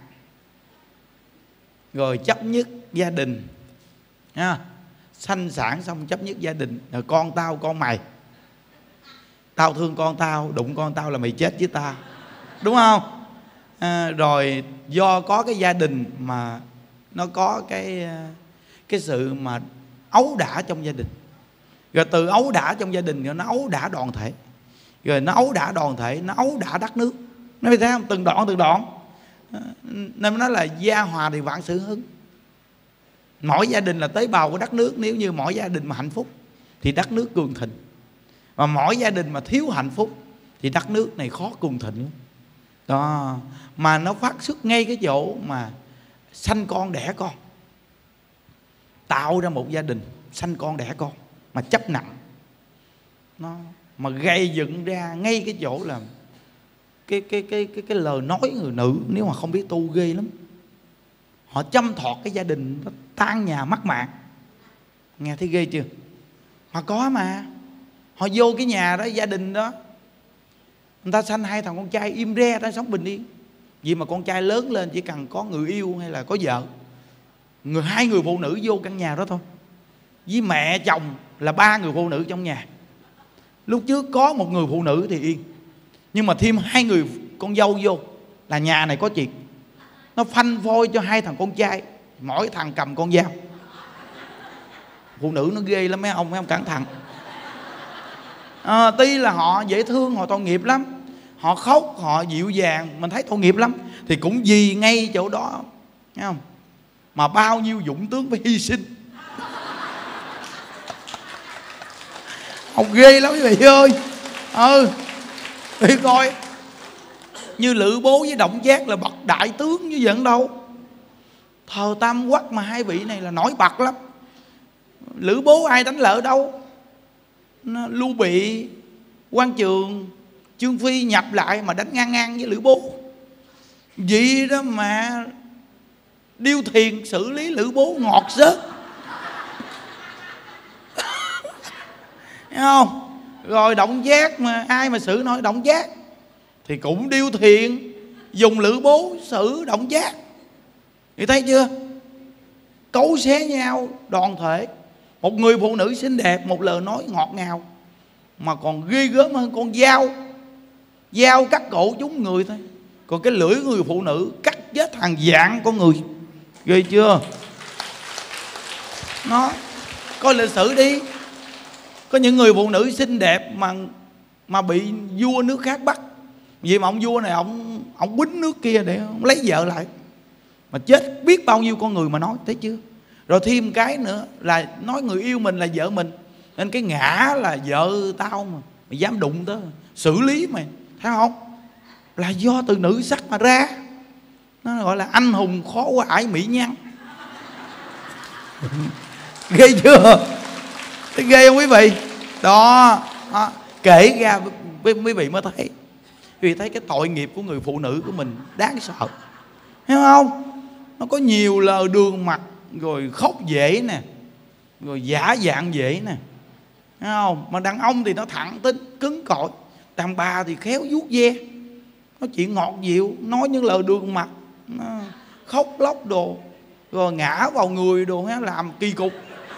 Speaker 1: rồi chấp nhất gia đình nha. Sanh sản xong chấp nhất gia đình, rồi con tao con mày, tao thương con tao, đụng con tao là mày chết với tao, đúng không? Rồi do có cái gia đình mà nó có cái sự mà ấu đả trong gia đình, rồi từ ấu đả trong gia đình rồi nó ấu đả đoàn thể, rồi nó ấu đả đoàn thể, nó ấu đả đất nước. Nó thấy không? Từng đoạn. Nên nó là gia hòa thì vạn sự hưng. Mỗi gia đình là tế bào của đất nước. Nếu như mỗi gia đình mà hạnh phúc thì đất nước cường thịnh. Và mỗi gia đình mà thiếu hạnh phúc thì đất nước này khó cường thịnh đó. Mà nó phát xuất ngay cái chỗ mà sanh con đẻ con, tạo ra một gia đình sanh con đẻ con mà chấp nặng nó, mà gây dựng ra ngay cái chỗ là cái lời nói người nữ nếu mà không biết tu ghê lắm. Họ châm thọt cái gia đình, nó tan nhà mất mạng. Nghe thấy ghê chưa? Mà có mà. Họ vô cái nhà đó, gia đình đó, người ta sanh 2 thằng con trai im re, ta sống bình yên. Vì mà con trai lớn lên chỉ cần có người yêu hay là có vợ, 2 người phụ nữ vô căn nhà đó thôi. Với mẹ chồng là 3 người phụ nữ trong nhà. Lúc trước có 1 người phụ nữ thì yên, nhưng mà thêm 2 người con dâu vô là nhà này có chuyện. Nó phanh phôi cho 2 thằng con trai, mỗi thằng cầm con dao. Phụ nữ nó ghê lắm mấy ông cẩn thận. Tuy là họ dễ thương, họ tội nghiệp lắm, họ khóc, họ dịu dàng, mình thấy tội nghiệp lắm, thì cũng vì ngay chỗ đó, thấy không, mà bao nhiêu dũng tướng phải hy sinh. Ông ghê lắm quý vị ơi. Đi coi, như Lữ Bố với Động Giác là bậc đại tướng như vậy đâu. Thờ Tam Quốc mà 2 vị này là nổi bật lắm. Lữ Bố ai đánh lỡ đâu. Lưu Bị, Quan Trường, Trương Phi nhập lại mà đánh ngang ngang với Lữ Bố. Vậy đó mà Điêu Thiền xử lý Lữ Bố ngọt rớt. Thấy không? Rồi Động Giác mà ai mà xử nổi Động Giác thì cũng Điêu Thiền dùng Lữ Bố xử Động Giác. Thì thấy chưa? Cấu xé nhau đoàn thể. Một người phụ nữ xinh đẹp, một lời nói ngọt ngào mà còn ghê gớm hơn con dao. Dao cắt cổ chúng người thôi, còn cái lưỡi người phụ nữ cắt chết hàng vạn con người. Ghê chưa? Nó coi lịch sử đi, có những người phụ nữ xinh đẹp mà bị vua nước khác bắt. Vì mà ông vua này ông quýnh nước kia để ông lấy vợ lại, mà chết biết bao nhiêu con người mà nói. Thấy chưa? Rồi thêm cái nữa là nói người yêu mình là vợ mình, nên cái ngã là vợ tao mà mày dám đụng tới xử lý mày. Thấy không? Là do từ nữ sắc mà ra. Nó gọi là anh hùng khó qua ải mỹ nhân. Ghê chưa? Thấy ghê không quý vị? Đó, kể ra quý vị mới thấy. Quý vị thấy cái tội nghiệp của người phụ nữ của mình đáng sợ. Hiểu không? Nó có nhiều lời đường mặt, rồi khóc dễ nè, rồi giả dạng dễ nè. Thấy không? Mà đàn ông thì nó thẳng tính, cứng cỏi. Đàn bà thì khéo vuốt ve, nói chuyện ngọt dịu, nói những lời đường mặt, khóc lóc đồ, rồi ngã vào người đồ, làm kỳ cục.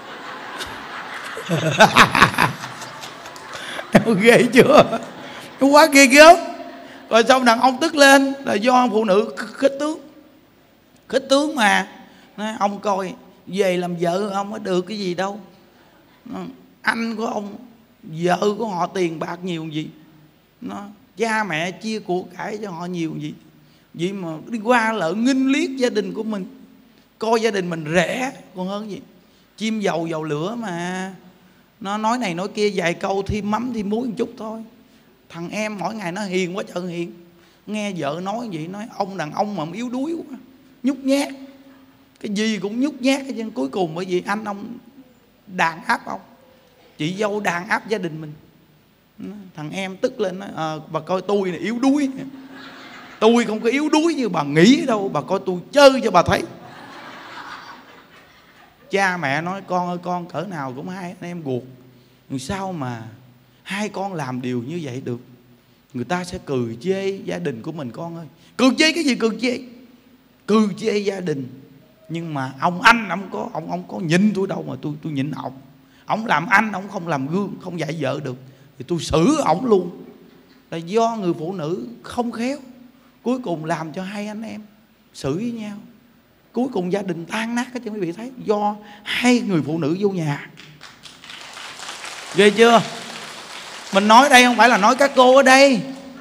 Speaker 1: Ghê chưa? Nó quá ghê gớm. Rồi xong đàn ông tức lên là do phụ nữ khích tướng. Khích tướng mà nói, ông coi về làm vợ ông có được cái gì đâu. Anh của ông, vợ của họ tiền bạc nhiều gì, cha mẹ chia của cải cho họ nhiều gì. Vậy mà đi qua lỡ nghinh liếc gia đình của mình, coi gia đình mình rẻ còn hơn gì. Chim dầu dầu lửa mà. Nó nói này nói kia vài câu, thêm mắm thêm muối một chút thôi. Thằng em mỗi ngày nó hiền quá trời hiền. Nghe vợ nói vậy, nói ông đàn ông mà yếu đuối quá, nhút nhát, cái gì cũng nhút nhát hết trơn. Cuối cùng bởi vì anh ông đàn áp ông, chị dâu đàn áp gia đình mình. Thằng em tức lên nói, bà coi tôi này yếu đuối. Tôi không có yếu đuối như bà nghĩ đâu, bà coi tôi chơi cho bà thấy. Cha mẹ nói con ơi, con cỡ nào cũng hai anh em ruột, làm sao mà hai con làm điều như vậy được. Người ta sẽ cười chê gia đình của mình con ơi. Cười chê cái gì? Cười chê, cười chê gia đình. Nhưng mà ông có nhìn tôi đâu mà tôi nhịn ông. Ông làm anh, ông không làm gương, không dạy vợ được thì tôi xử ổng luôn. Là do người phụ nữ không khéo, cuối cùng làm cho hai anh em xử với nhau. Cuối cùng gia đình tan nát hết chứ quý vị thấy. Do hai người phụ nữ vô nhà. Ghê chưa? Mình nói đây không phải là nói các cô ở đây.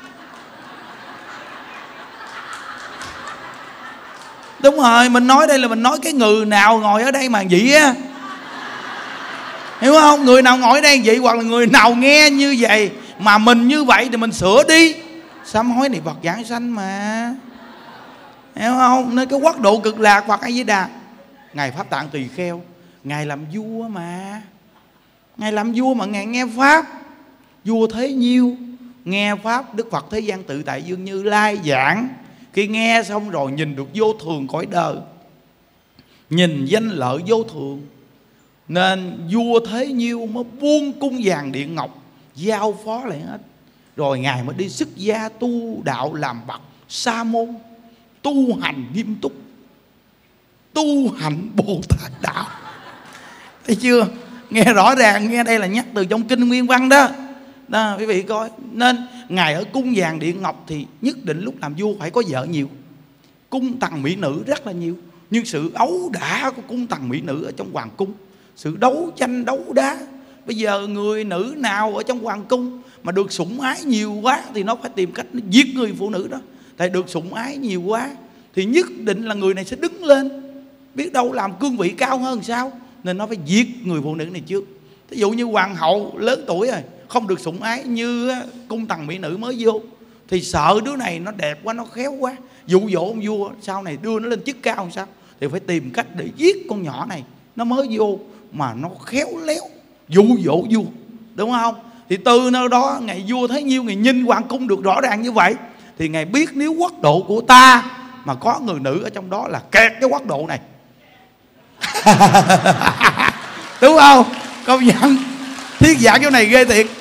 Speaker 1: Đúng rồi, mình nói đây là mình nói cái người nào ngồi ở đây mà vậy á. Hiểu không? Người nào ngồi ở đây vậy, hoặc là người nào nghe như vậy mà mình như vậy thì mình sửa đi. Sám hối niệm Phật giảng sanh mà. Hiểu không? Nên cái quốc độ cực lạc hoặc A Di Đà, Ngài Pháp Tạng Tỳ Kheo, Ngài làm vua mà. Ngài làm vua mà Ngài nghe Pháp. Vua Thế Nhiêu nghe Pháp Đức Phật Thế Gian Tự Tại Dương Như Lai giảng. Khi nghe xong rồi nhìn được vô thường cõi đời, nhìn danh lợi vô thường, nên vua Thế Nhiêu mới buông cung vàng điện ngọc, giao phó lại hết. Rồi Ngài mới đi xuất gia tu đạo làm bậc sa môn, tu hành nghiêm túc, tu hành Bồ Tát đạo. Thấy chưa? Nghe rõ ràng, nghe đây là nhắc từ trong kinh Nguyên Văn đó. Đó, quý vị coi. Nên Ngài ở cung vàng điện ngọc thì nhất định lúc làm vua phải có vợ nhiều, cung tần mỹ nữ rất là nhiều. Nhưng sự ấu đả của cung tần mỹ nữ ở trong hoàng cung, sự đấu tranh đấu đá. Bây giờ người nữ nào ở trong hoàng cung mà được sủng ái nhiều quá thì nó phải tìm cách nó giết người phụ nữ đó. Tại được sủng ái nhiều quá thì nhất định là người này sẽ đứng lên, biết đâu làm cương vị cao hơn sao, nên nó phải giết người phụ nữ này trước. Ví dụ như hoàng hậu lớn tuổi rồi, không được sủng ái như cung tần mỹ nữ mới vô, thì sợ đứa này nó đẹp quá, nó khéo quá, dụ dỗ ông vua sau này đưa nó lên chức cao sao, thì phải tìm cách để giết con nhỏ này, nó mới vô. mà nó khéo léo dụ dỗ vua, đúng không? Thì từ nơi đó Ngài vua thấy nhiêu, Ngài nhìn hoàng cung được rõ ràng như vậy, thì Ngài biết nếu quốc độ của ta mà có người nữ ở trong đó là kẹt cái quốc độ này. Đúng không? Công nhận thuyết giảng chỗ này ghê thiệt.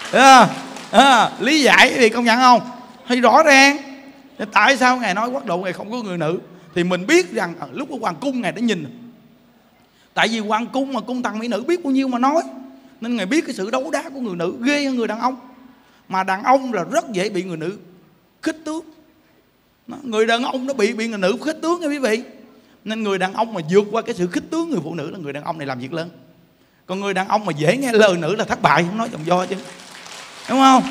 Speaker 1: Lý giải thì công nhận không? Thì rõ ràng tại sao Ngài nói quốc độ Ngài không có người nữ, thì mình biết rằng lúc ở hoàng cung Ngài đã nhìn. Tại vì hoàng cung mà cung tần mỹ nữ biết bao nhiêu mà nói, nên Ngài biết cái sự đấu đá của người nữ ghê hơn người đàn ông. Mà đàn ông là rất dễ bị người nữ khích tướng. Người đàn ông nó bị người nữ khích tướng nha quý vị. Nên người đàn ông mà vượt qua cái sự khích tướng người phụ nữ là người đàn ông này làm việc lớn. Còn người đàn ông mà dễ nghe lời nữ là thất bại, không nói dòng do chứ, đúng không?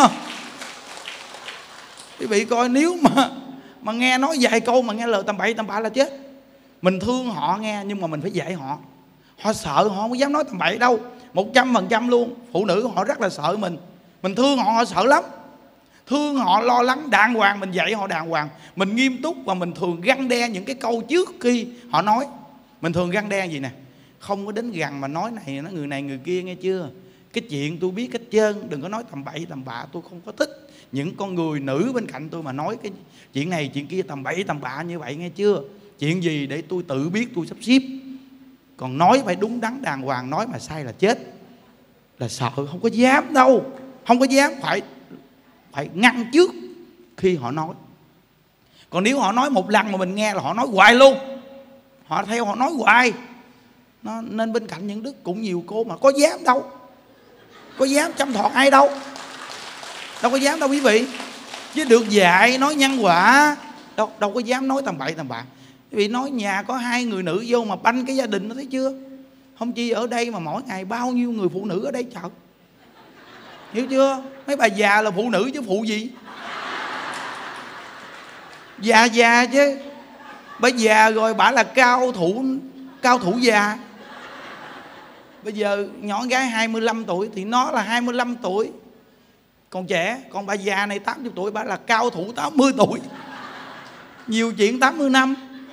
Speaker 1: Quý vị coi, nếu mà nghe nói vài câu mà nghe lời tầm bậy tầm bạ là chết. Mình thương họ nghe, nhưng mà mình phải dạy họ. Họ sợ, họ không có dám nói tầm bậy đâu, 100% luôn. Phụ nữ họ rất là sợ mình. Mình thương họ, họ sợ lắm. Thương họ, lo lắng, đàng hoàng, mình dạy họ đàng hoàng. Mình nghiêm túc và mình thường răn đe những cái câu trước khi họ nói. Mình thường răn đe gì nè: không có đến gần mà nói này, nói người này người kia, nghe chưa? Cái chuyện tôi biết hết trơn, đừng có nói tầm bậy tầm bạ. Tôi không có thích những con người nữ bên cạnh tôi mà nói cái chuyện này chuyện kia tầm bậy tầm bạ như vậy, nghe chưa? Chuyện gì để tôi tự biết tôi sắp xếp. Còn nói phải đúng đắn đàng hoàng, nói mà sai là chết. Là sợ, không có dám đâu. Không có dám, phải ngăn trước khi họ nói. Còn nếu họ nói một lần mà mình nghe là họ nói hoài luôn, họ theo họ nói hoài. Nên bên cạnh những đức cũng nhiều cô mà có dám đâu, có dám chăm thọt ai đâu, đâu có dám đâu quý vị. Chứ được dạy nói nhân quả, đâu có dám nói tầm bậy tầm bạ. Quý vị nói nhà có 2 người nữ vô mà banh cái gia đình, nó thấy chưa? Không chi ở đây mà mỗi ngày bao nhiêu người phụ nữ ở đây chợ, hiểu chưa? Mấy bà già là phụ nữ chứ phụ gì. Già chứ. Bà già rồi bà là cao thủ già. Bây giờ nhỏ gái 25 tuổi thì nó là 25 tuổi còn trẻ. Còn bà già này 80 tuổi, bà là cao thủ 80 tuổi. Nhiều chuyện 80 năm.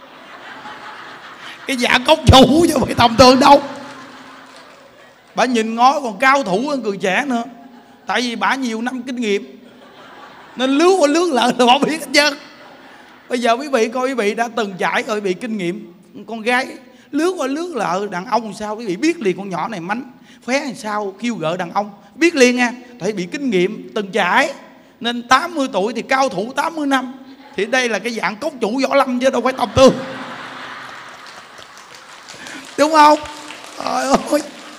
Speaker 1: Cái dạ cốc chủ chứ phải tầm thường đâu. Bà nhìn ngó còn cao thủ hơn người trẻ nữa. Tại vì bà nhiều năm kinh nghiệm, nên lướt qua lướt lại là bà biết hết trơn. Bây giờ quý vị coi, quý vị đã từng trải rồi, bị kinh nghiệm. Con gái lướt qua lướt lại, đàn ông sao quý vị biết liền. Con nhỏ này mánh khóe làm sao kêu gợi đàn ông biết liền nha. Tại bị kinh nghiệm từng trải. Nên 80 tuổi thì cao thủ 80 năm. Thì đây là cái dạng cốc chủ võ lâm chứ đâu phải tầm thường, đúng không? Trời ơi,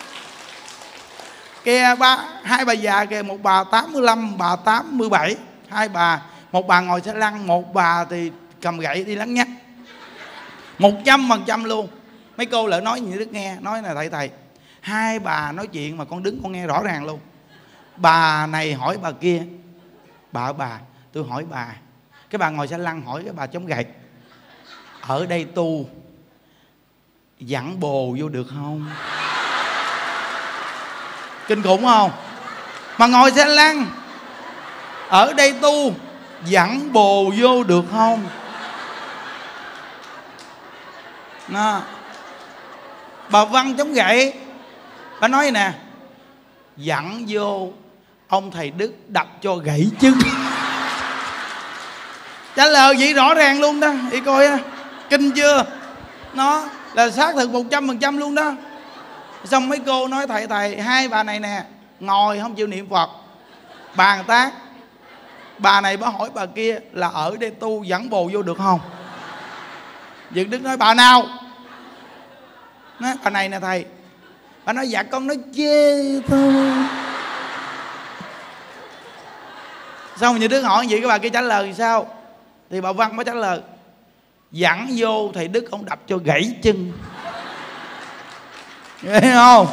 Speaker 1: kìa hai bà già kìa, một bà 85, bà 87. Hai bà, một bà ngồi xe lăn, một bà thì cầm gậy đi lắng nhắc. 100% luôn. Mấy cô lại nói như Đức nghe, nói là thầy hai bà nói chuyện mà con đứng con nghe rõ ràng luôn. Bà này hỏi bà kia: bà tôi hỏi bà. Cái bà ngồi xe lăn hỏi cái bà chống gậy: ở đây tu dặn bồ vô được không? Kinh khủng không? Mà ngồi xe lăn: ở đây tu dặn bồ vô được không? Nó. Bà Văn chống gậy, bà nói nè: dặn vô ông thầy Đức đập cho gãy chân. Trả lời vậy rõ ràng luôn đó. Đi coi á, kinh chưa? Nó là xác thực 100% luôn đó. Xong mấy cô nói thầy hai bà này nè ngồi không chịu niệm Phật, bàn tác. Bà này bà hỏi bà kia là ở đây tu dẫn bồ vô được không? Dựng Đức nói: bà nào? Nói bà này nè thầy. Bà nói: dạ con nói chê thôi. Xong như Đức hỏi vậy, cái bà kia trả lời thì sao? Thì bà Văn mới trả lời: dẫn vô thầy Đức ông đập cho gãy chân. Nghe không?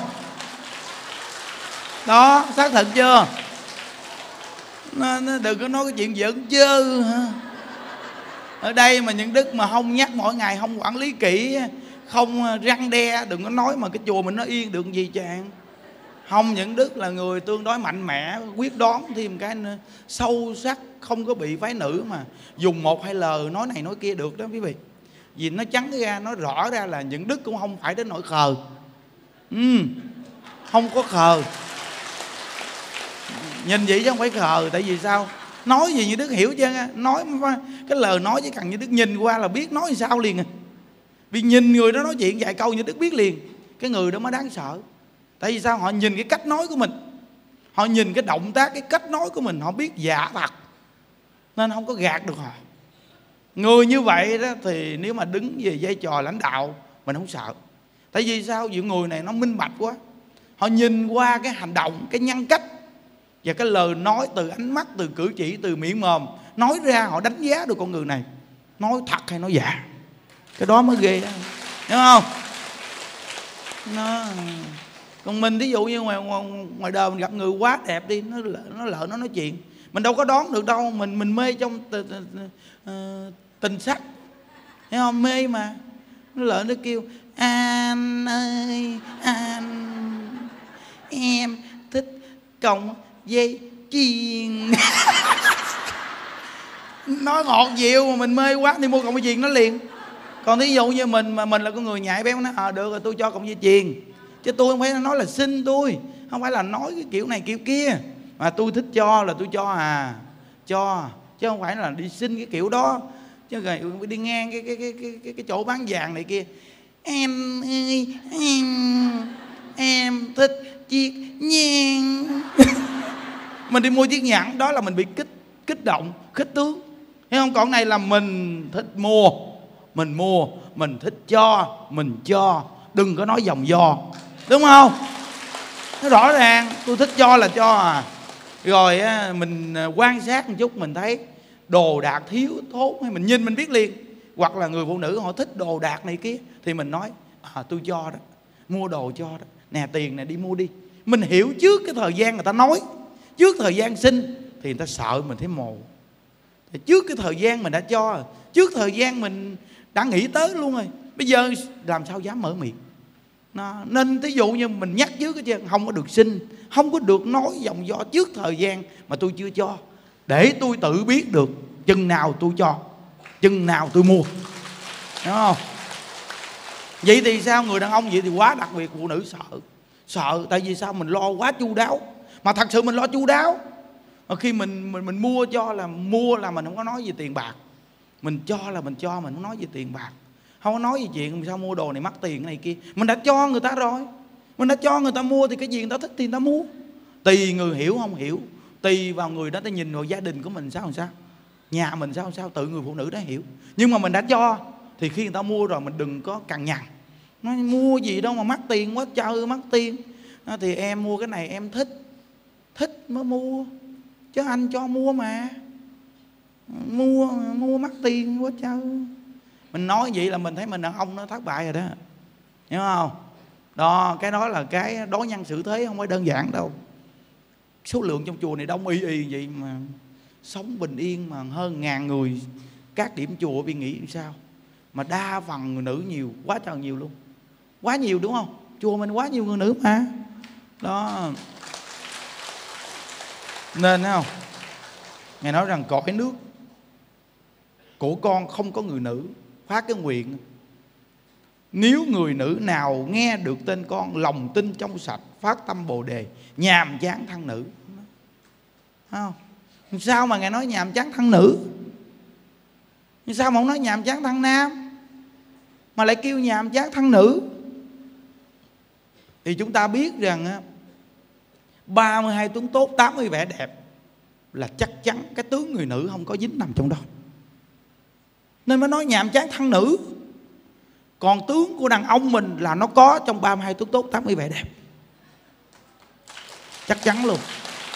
Speaker 1: Đó, xác thực chưa? Nó đừng có nói cái chuyện giỡn chơ hả? Ở đây mà những Đức mà không nhắc mỗi ngày, không quản lý kỹ, không răn đe, đừng có nói mà cái chùa mình nó yên được gì chàng. Không, những Đức là người tương đối mạnh mẽ, quyết đoán thêm cái sâu sắc, không có bị phái nữ mà dùng một hai lời nói này nói kia được đó quý vị. Vì nó trắng ra, nó rõ ra là những Đức cũng không phải đến nỗi khờ. Không có khờ. Nhìn vậy chứ không phải khờ. Tại vì sao? Nói gì như Đức hiểu chứ. Nói cái lời nói chỉ cần như Đức nhìn qua là biết nói sao liền à. Vì nhìn người đó nói chuyện vài câu như Đức biết liền. Cái người đó mới đáng sợ. Tại vì sao? Họ nhìn cái cách nói của mình, họ nhìn cái động tác, cái cách nói của mình, họ biết giả thật, nên không có gạt được họ. Người như vậy đó thì nếu mà đứng về vai trò lãnh đạo mình không sợ. Tại vì sao? Vì người này nó minh bạch quá. Họ nhìn qua cái hành động, cái nhân cách và cái lời nói, từ ánh mắt, từ cử chỉ, từ miệng mồm nói ra, họ đánh giá được con người này nói thật hay nói giả. Cái đó mới ghê đó, hiểu không? Còn mình thí dụ như ngoài đời mình gặp người quá đẹp đi, nó lỡ nó nói chuyện, mình đâu có đoán được đâu. Mình mê trong tình sắc, thấy không? Mê mà nó lỡ nó kêu anh ơi anh, em thích còng dây chuyền. Nói ngọt dịu mà mình mê quá thì mua còng dây chuyền nó liền. Còn thí dụ như mình mà mình là con người nhạy bén, nó được rồi tôi cho còng dây chuyền, chứ tôi không phải nói là xin tôi, không phải là nói cái kiểu này kiểu kia, mà tôi thích cho là tôi cho cho, chứ không phải là đi xin cái kiểu đó. Chứ rồi đi ngang cái chỗ bán vàng này kia, em ơi em thích chiếc nhang. Mình đi mua chiếc nhẫn đó là mình bị kích động, khích tướng, thấy không? Còn này là mình thích mua, mình thích cho, mình cho, đừng có nói vòng vo, đúng không? Nó rõ ràng, tôi thích cho là cho à. Rồi mình quan sát một chút, mình thấy đồ đạc thiếu thốn hay mình nhìn mình biết liền. Hoặc là người phụ nữ họ thích đồ đạc này kia thì mình nói tôi cho đó, mua đồ cho đó, nè tiền nè đi mua đi. Mình hiểu trước cái thời gian người ta nói, trước thời gian xin thì người ta sợ mình thấy mồ. Thì trước cái thời gian mình đã cho, trước thời gian mình đã nghĩ tới luôn rồi, bây giờ làm sao dám mở miệng. Nên ví dụ như mình nhắc trước cái chứ không có được xin, không có được nói vòng vo trước thời gian mà tôi chưa cho, để tôi tự biết được chừng nào tôi cho, chừng nào tôi mua, đúng không? Vậy thì sao? Người đàn ông vậy thì quá đặc biệt, phụ nữ sợ. Tại vì sao? Mình lo quá chu đáo. Mà thật sự mình lo chu đáo. Khi mình mua cho là mua là mình không có nói về tiền bạc. Mình cho là mình cho, mình không nói về tiền bạc, không có nói về chuyện sao mua đồ này mắc tiền cái này kia. Mình đã cho người ta rồi, mình đã cho người ta mua thì cái gì người ta thích thì người ta mua. Tùy người hiểu không hiểu, tùy vào người đó ta nhìn vào gia đình của mình sao, nhà mình sao, tự người phụ nữ đó hiểu. Nhưng mà mình đã cho thì khi người ta mua rồi mình đừng có cằn nhằn, nói mua gì đâu mà mắc tiền quá trời, mắc tiền. Thì em mua cái này em thích mới mua, chứ anh cho mua mà, mua mắc tiền quá trời. Mình nói vậy là mình thấy mình đàn ông nó thất bại rồi đó, hiểu không? Đó, cái đó là cái đối nhân xử thế không phải đơn giản đâu. Số lượng trong chùa này đông y vậy mà sống bình yên mà hơn 1000 người. Các điểm chùa bị nghĩ sao mà đa phần người nữ nhiều, quá trời nhiều luôn, quá nhiều đúng không? Chùa mình quá nhiều người nữ mà. Đó nên thấy không, Ngài nói rằng cõi nước của con không có người nữ, phát cái nguyện: nếu người nữ nào nghe được tên con, lòng tin trong sạch, phát tâm bồ đề, nhàm chán thân nữ. Không? Sao mà Ngài nói nhàm chán thân nữ? Sao mà không nói nhàm chán thân nam, mà lại kêu nhàm chán thân nữ? Thì chúng ta biết rằng 32 tướng tốt, 80 vẻ đẹp là chắc chắn cái tướng người nữ không có dính nằm trong đó, nên mới nói nhàm chán thân nữ. Còn tướng của đàn ông mình là nó có trong 32 tướng tốt, 80 vẻ đẹp, chắc chắn luôn.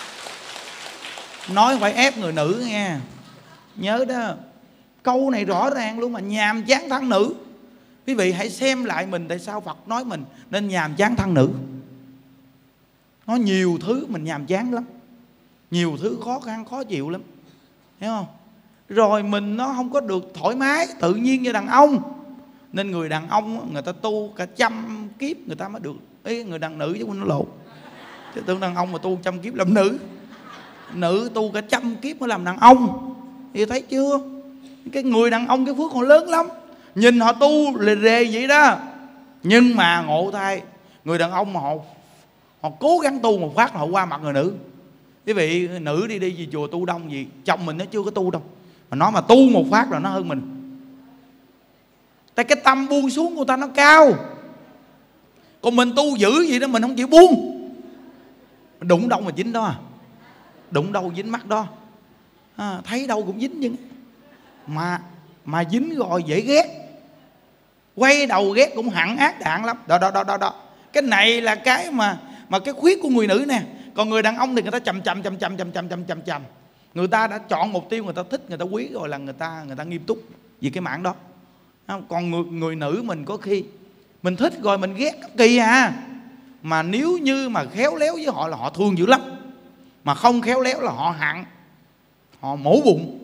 Speaker 1: Nói phải ép người nữ nghe, nhớ đó, câu này rõ ràng luôn mà, nhàm chán thân nữ. Quý vị hãy xem lại mình, tại sao Phật nói mình nên nhàm chán thân nữ. Nó nhiều thứ mình nhàm chán lắm, nhiều thứ khó khăn khó chịu lắm, hiểu không? Rồi mình nó không có được thoải mái tự nhiên như đàn ông. Nên người đàn ông người ta tu cả 100 kiếp người ta mới được. Ý, người đàn nữ chứ không nó lộn. Chứ tưởng đàn ông mà tu 100 kiếp làm nữ, nữ tu cả 100 kiếp mới làm đàn ông. Thì thấy chưa, cái người đàn ông cái phước họ lớn lắm. Nhìn họ tu lề rề vậy đó, nhưng mà ngộ thay, Người đàn ông mà họ cố gắng tu một phát là họ qua mặt người nữ. Quý vị, nữ đi về chùa tu đông gì, chồng mình nó chưa có tu đâu, mà nó mà tu một phát là nó hơn mình. Tại cái tâm buông xuống của ta nó cao. Còn mình tu dữ gì đó mình không chịu buông. Đụng đâu mà dính đó à. Đụng đâu dính mắt đó à, thấy đâu cũng dính chứ. Mà dính rồi dễ ghét. Quay đầu ghét cũng hận ác đạn lắm. Đó. Cái này là cái mà cái khuyết của người nữ nè. Còn người đàn ông thì người ta chầm. Người ta đã chọn mục tiêu, người ta thích, người ta quý rồi là người ta nghiêm túc vì cái mảng đó. Còn người nữ mình có khi mình thích rồi mình ghét kỳ à. Mà nếu như mà khéo léo với họ là họ thương dữ lắm. Mà không khéo léo là họ hận, họ mổ bụng.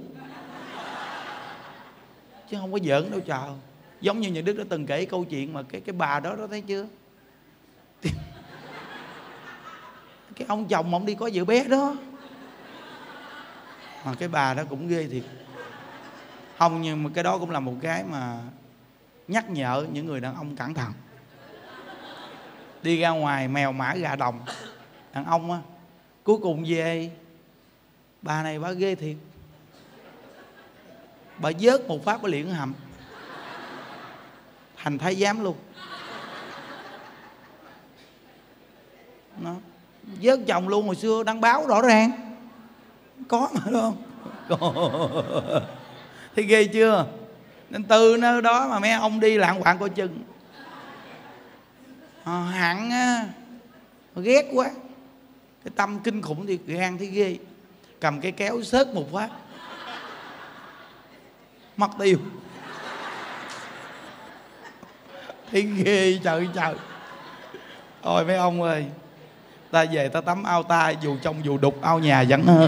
Speaker 1: Chứ không có giỡn đâu trời. Giống như nhà Đức đã từng kể câu chuyện mà cái bà đó thấy chưa. Cái ông chồng ông đi có vợ bé đó. Mà cái bà đó cũng ghê thiệt. Không, nhưng mà cái đó cũng là một cái mà nhắc nhở những người đàn ông cẩn thận. Đi ra ngoài mèo mã gà đồng, đàn ông á, cuối cùng về bà này bà ghê thiệt. Bà vớt một phát bà liền hầm thành thái giám luôn. Nó vớt chồng luôn. Hồi xưa đăng báo rõ ràng có mà đúng không? Thì ghê chưa. Nên từ nơi đó mà mấy ông đi lạng quạng coi chừng. Hận á, ghét quá. Cái tâm kinh khủng thì gan thấy ghê. Cầm cái kéo xớt một phát mất tiêu. Thấy ghê trời. Thôi mấy ông ơi, ta về ta tắm ao ta, dù trong dù đục ao nhà vẫn hơn.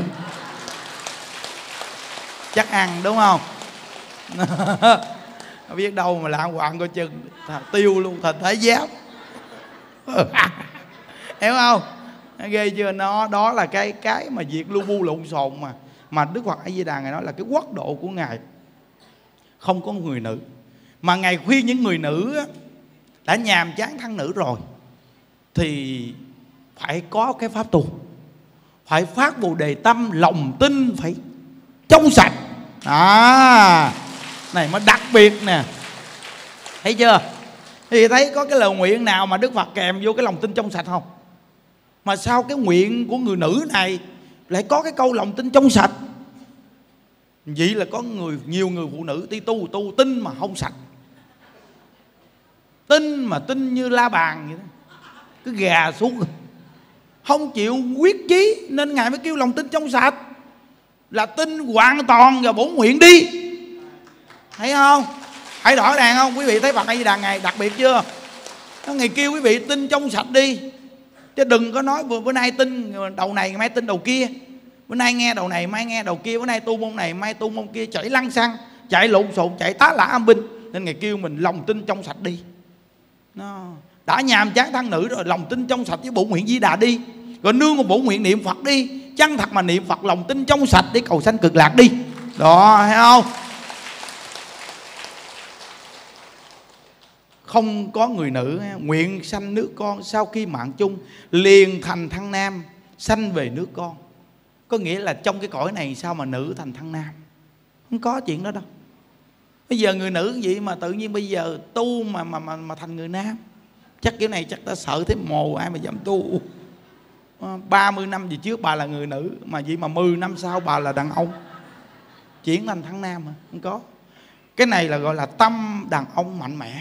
Speaker 1: Chắc ăn đúng không? Biết đâu mà lạng quạng coi chừng tiêu luôn thành thái giám. Hiểu không? Ghê chưa? Nó đó là cái mà việc lu bu lộn xộn mà Đức Phật A Di Đà ngài nói là cái quốc độ của ngài không có người nữ. Mà ngài khuyên những người nữ á, đã nhàm chán thân nữ rồi thì phải có cái pháp tu, phải phát bồ đề tâm, lòng tin phải trong sạch. Này mới đặc biệt nè. Thấy chưa? Thì thấy có cái lời nguyện nào mà Đức Phật kèm vô cái lòng tin trong sạch không? Mà sao cái nguyện của người nữ này lại có cái câu lòng tin trong sạch? Vậy là có nhiều người phụ nữ đi tu tin mà không sạch. Tin mà tin như la bàn vậy đó. Cứ gà xuống, không chịu quyết chí. Nên ngài mới kêu lòng tin trong sạch, là tin hoàn toàn vào bổn nguyện đi. Thấy không? Hãy rõ ràng không? Quý vị thấy Phật A Di Đà ngài đặc biệt chưa? Ngài kêu quý vị tin trong sạch đi. Chứ đừng có nói bữa nay tin đầu này mai tin đầu kia, bữa nay nghe đầu này mai nghe đầu kia, bữa nay tu môn này mai tu môn kia, chạy lăng xăng, chạy lộn xộn, chạy tá lả âm binh. Nên ngài kêu mình lòng tin trong sạch đi. Nó đã nhàm chán thân nữ rồi, lòng tin trong sạch với bổn nguyện Di Đà đi. Rồi nương một bổn nguyện niệm Phật đi, chân thật mà niệm Phật, lòng tin trong sạch để cầu sanh cực lạc đi. Đó, thấy không? Không có người nữ nguyện sanh nước con, sau khi mạng chung liền thành thân nam, sanh về nước con. Có nghĩa là trong cái cõi này sao mà nữ thành thân nam? Không có chuyện đó đâu. Bây giờ người nữ vậy mà tự nhiên bây giờ tu mà thành người nam. Chắc kiểu này chắc ta sợ thế mồ, ai mà dám tu. 30 năm về trước bà là người nữ, mà vậy mà 10 năm sau bà là đàn ông, chuyển thành thân nam mà. Không có. Cái này là gọi là tâm đàn ông mạnh mẽ.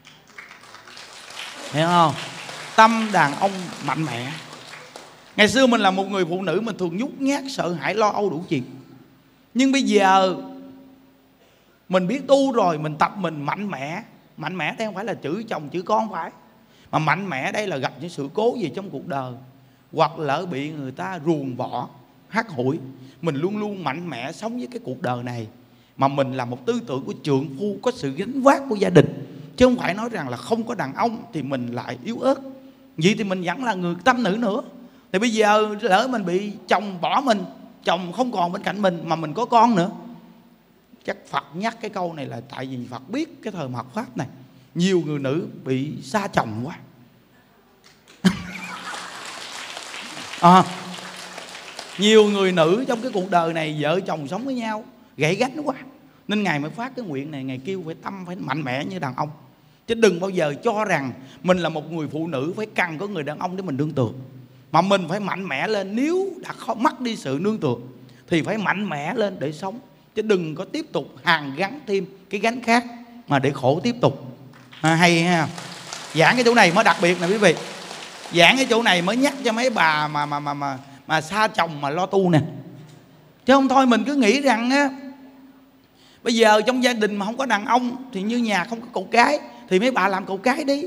Speaker 1: Hiểu không? Tâm đàn ông mạnh mẽ. Ngày xưa mình là một người phụ nữ, mình thường nhút nhát, sợ hãi, lo âu đủ chuyện. Nhưng bây giờ mình biết tu rồi, mình tập mình mạnh mẽ. Mạnh mẽ đây không phải là chữ chồng chữ con phải, mà mạnh mẽ đây là gặp những sự cố gì trong cuộc đời, hoặc lỡ bị người ta ruồng bỏ, hắt hủi, mình luôn luôn mạnh mẽ sống với cái cuộc đời này. Mà mình là một tư tưởng của trượng phu, có sự gánh vác của gia đình, chứ không phải nói rằng là không có đàn ông thì mình lại yếu ớt. Vậy thì mình vẫn là người tâm nữ nữa. Thì bây giờ lỡ mình bị chồng bỏ mình, chồng không còn bên cạnh mình, mà mình có con nữa. Chắc Phật nhắc cái câu này là tại vì Phật biết cái thời mạt Pháp này nhiều người nữ bị xa chồng quá. Nhiều người nữ trong cái cuộc đời này vợ chồng sống với nhau gãy gánh quá, nên Ngài mới phát cái nguyện này. Ngài kêu phải tâm phải mạnh mẽ như đàn ông, chứ đừng bao giờ cho rằng mình là một người phụ nữ phải cần có người đàn ông để mình nương tựa, mà mình phải mạnh mẽ lên. Nếu đã mất đi sự nương tựa thì phải mạnh mẽ lên để sống, chứ đừng có tiếp tục hàn gắn thêm cái gánh khác mà để khổ tiếp tục. Hay ha. Giảng cái chỗ này mới đặc biệt nè quý vị. Giảng cái chỗ này mới nhắc cho mấy bà mà xa chồng mà lo tu nè. Chứ không thôi mình cứ nghĩ rằng á, bây giờ trong gia đình mà không có đàn ông thì như nhà không có cậu cái, thì mấy bà làm cậu cái đi.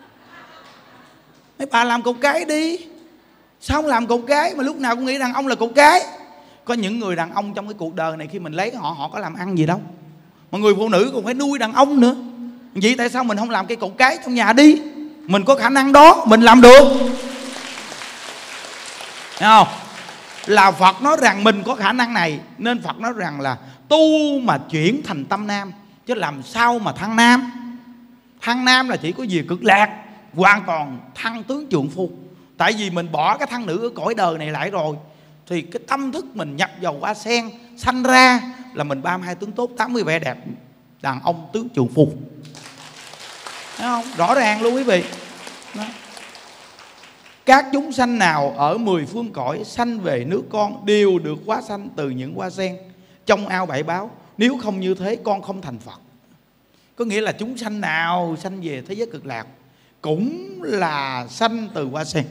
Speaker 1: Mấy bà làm cậu cái đi. Sao không làm cậu cái mà lúc nào cũng nghĩ đàn ông là cậu cái? Có những người đàn ông trong cái cuộc đời này khi mình lấy họ có làm ăn gì đâu, mà người phụ nữ còn phải nuôi đàn ông nữa. Vậy tại sao mình không làm cái cậu cái trong nhà đi? Mình có khả năng đó, mình làm được. Thấy không? Là Phật nói rằng mình có khả năng này, nên Phật nói rằng là tu mà chuyển thành tâm nam, chứ làm sao mà thăng nam. Thăng nam là chỉ có về cực lạc, hoàn toàn thăng tướng trượng phu. Tại vì mình bỏ cái thăng nữ ở cõi đời này lại rồi, thì cái tâm thức mình nhập vào hoa sen, sanh ra là mình 32 tướng tốt, 80 vẻ đẹp, đàn ông tướng trượng phu. Thấy không? Rõ ràng luôn quý vị. Đó. Các chúng sanh nào ở 10 phương cõi sanh về nước con đều được hóa sanh từ những hoa sen trong ao bảy báo. Nếu không như thế con không thành Phật. Có nghĩa là chúng sanh nào sanh về thế giới cực lạc cũng là sanh từ hoa sen.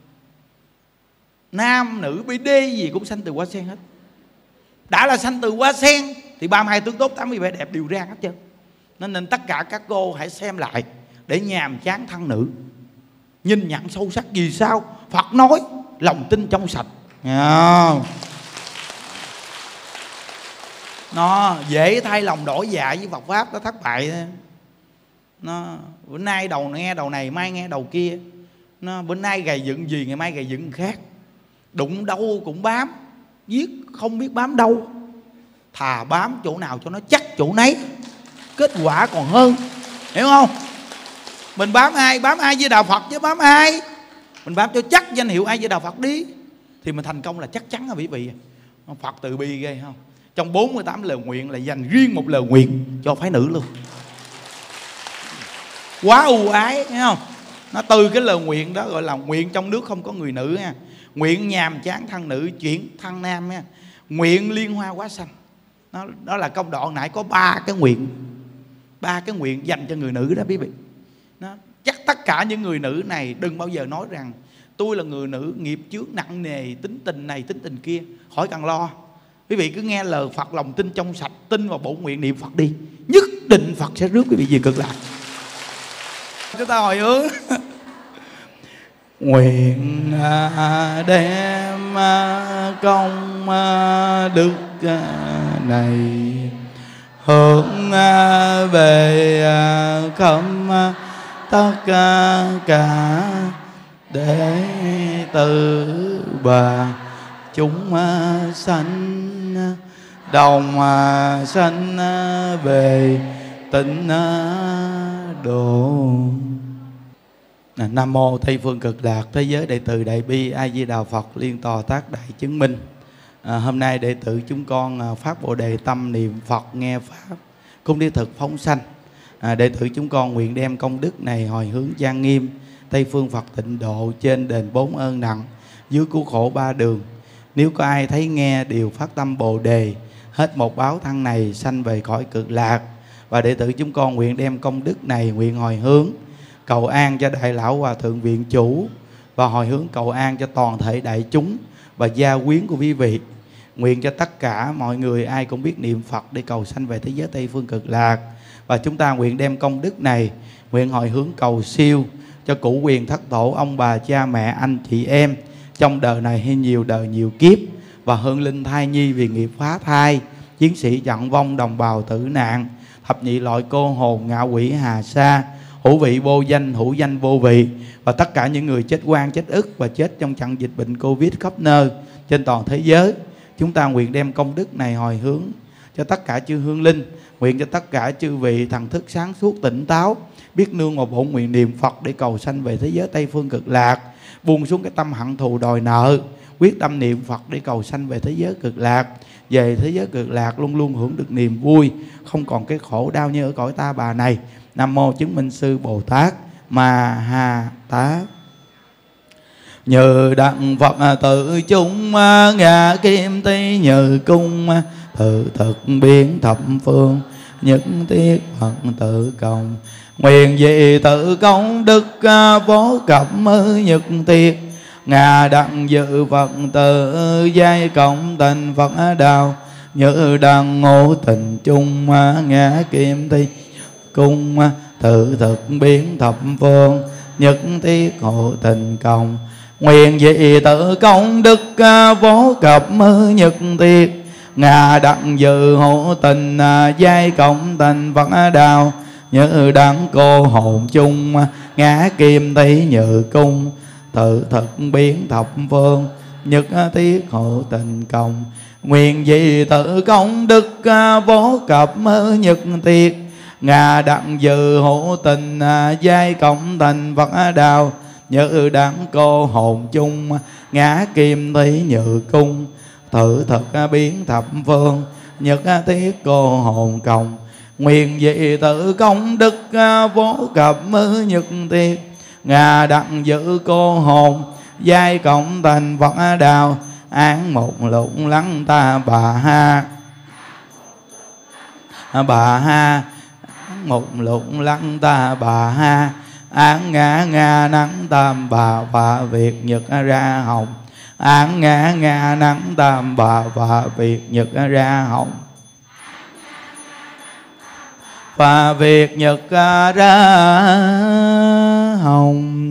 Speaker 1: Nam nữ BD gì cũng sanh từ hoa sen hết. Đã là sanh từ hoa sen thì 32 tướng tốt, 80 vẻ đẹp đều ra hết trơn. Nên tất cả các cô hãy xem lại để nhàm chán thân nữ, nhìn nhận sâu sắc. Vì sao? Phật nói lòng tin trong sạch. Nó dễ thay lòng đổi dạ với Phật pháp, nó thất bại. Nó bữa nay đầu nghe đầu này, mai nghe đầu kia. Nó bữa nay gầy dựng gì, ngày mai gầy dựng khác. Đụng đâu cũng bám, giết không biết bám đâu. Thà bám chỗ nào cho nó chắc chỗ nấy, kết quả còn hơn. Hiểu không? Mình bám ai với đạo Phật chứ bám ai. Mình bám cho chắc danh hiệu ai với đạo Phật đi, thì mình thành công là chắc chắn rồi quý vị. Phật từ bi ghê không? Trong 48 lời nguyện là dành riêng một lời nguyện cho phái nữ luôn. Quá ưu ái, thấy không? Nó từ cái lời nguyện đó gọi là nguyện trong nước không có người nữ ha. Nguyện nhàm chán thân nữ chuyển thân nam ha. Nguyện liên hoa quá sanh. Đó là công đoạn nãy có 3 cái nguyện. 3 cái nguyện dành cho người nữ đó quý vị. Chắc tất cả những người nữ này đừng bao giờ nói rằng tôi là người nữ nghiệp chướng nặng nề, tính tình này tính tình kia. Khỏi cần lo. Quý vị cứ nghe lời Phật, lòng tin trong sạch, tin vào bổn nguyện niệm Phật đi, nhất định Phật sẽ rước quý vị về cực lạc. Chúng ta hồi hướng. Nguyện đem công đức này hướng về khắp tất cả đệ tử bà chúng sanh, đồng sanh về tịnh độ. Nam mô Tây Phương Cực Lạc Thế Giới Đệ Tử Đại Bi A Di Đà Phật Liên Tòa Tác Đại Chứng Minh. Hôm nay đệ tử chúng con phát Bồ Đề tâm niệm Phật nghe pháp cung đi thực phóng sanh. Đệ tử chúng con nguyện đem công đức này hồi hướng trang nghiêm Tây Phương Phật Tịnh Độ, trên đền 4 ơn nặng, dưới cứu khổ 3 đường. Nếu có ai thấy nghe đều phát tâm Bồ Đề, hết một báo thân này sanh về cõi cực lạc. Và đệ tử chúng con nguyện đem công đức này nguyện hồi hướng cầu an cho Đại Lão Hòa Thượng Viện Chủ, và hồi hướng cầu an cho toàn thể đại chúng và gia quyến của quý vị. Nguyện cho tất cả mọi người ai cũng biết niệm Phật để cầu sanh về thế giới Tây Phương Cực Lạc. Và chúng ta nguyện đem công đức này nguyện hồi hướng cầu siêu cho cửu quyền thất tổ, ông bà cha mẹ anh chị em trong đời này hay nhiều đời nhiều kiếp, và hương linh thai nhi vì nghiệp phá thai, chiến sĩ trận vong, đồng bào tử nạn, thập nhị loại cô hồn, ngạ quỷ hà sa, hữu vị vô danh, hữu danh vô vị, và tất cả những người chết oan chết ức và chết trong trận dịch bệnh Covid khắp nơi trên toàn thế giới. Chúng ta nguyện đem công đức này hồi hướng cho tất cả chư hương linh, nguyện cho tất cả chư vị thần thức sáng suốt tỉnh táo, biết nương vào bổn nguyện niệm Phật để cầu sanh về thế giới Tây Phương Cực Lạc. buông xuống cái tâm hận thù đòi nợ, quyết tâm niệm Phật để cầu sanh về thế giới cực lạc. Về thế giới cực lạc luôn luôn hưởng được niềm vui, không còn cái khổ đau như ở cõi ta bà này. Nam mô chứng minh sư Bồ Tát Ma Ha Tát. Như đặng Phật tự chung ngã kim ti, như cung tự thực biến thập phương, nhất thiết Phật tự công. Nguyện vì tự công đức vô cập nhất thiết, ngà đặng dự Phật tự giai cộng tình Phật đạo. Như đặng ngộ tình chung ngã kim thi, cung tự thực biến thập phương, nhất thiết hộ tình công. Nguyện vì tự công đức vô cập nhất thiết, ngà đặng dự hộ tình giai cộng tình Phật đạo. Như đặng cô hồn chung ngã kim thi, như cung tự thực biến thập phương, nhất thiết hộ tình công. Nguyện vì tự công đức vô cập nhất thiết, ngà đặng dự hộ tình giai cộng tình Phật đạo. Như đặng cô hồn chung ngã kim thi, như cung tự thực biến thập phương, nhất thiết cô hồn cộng. Nguyện vì tự công đức vô cập nhất thiết, ngà đặng giữ cô hồn giai cộng thành Phật đạo. Án một lục lắng ta bà ha, bà ha. Một lục lắng ta bà ha, án ngã ngà nắng tam bà và việc nhật ra hồng. Án ngã ngà nắng tam bà và việc nhật ra hồng, và việc nhật ra hồng.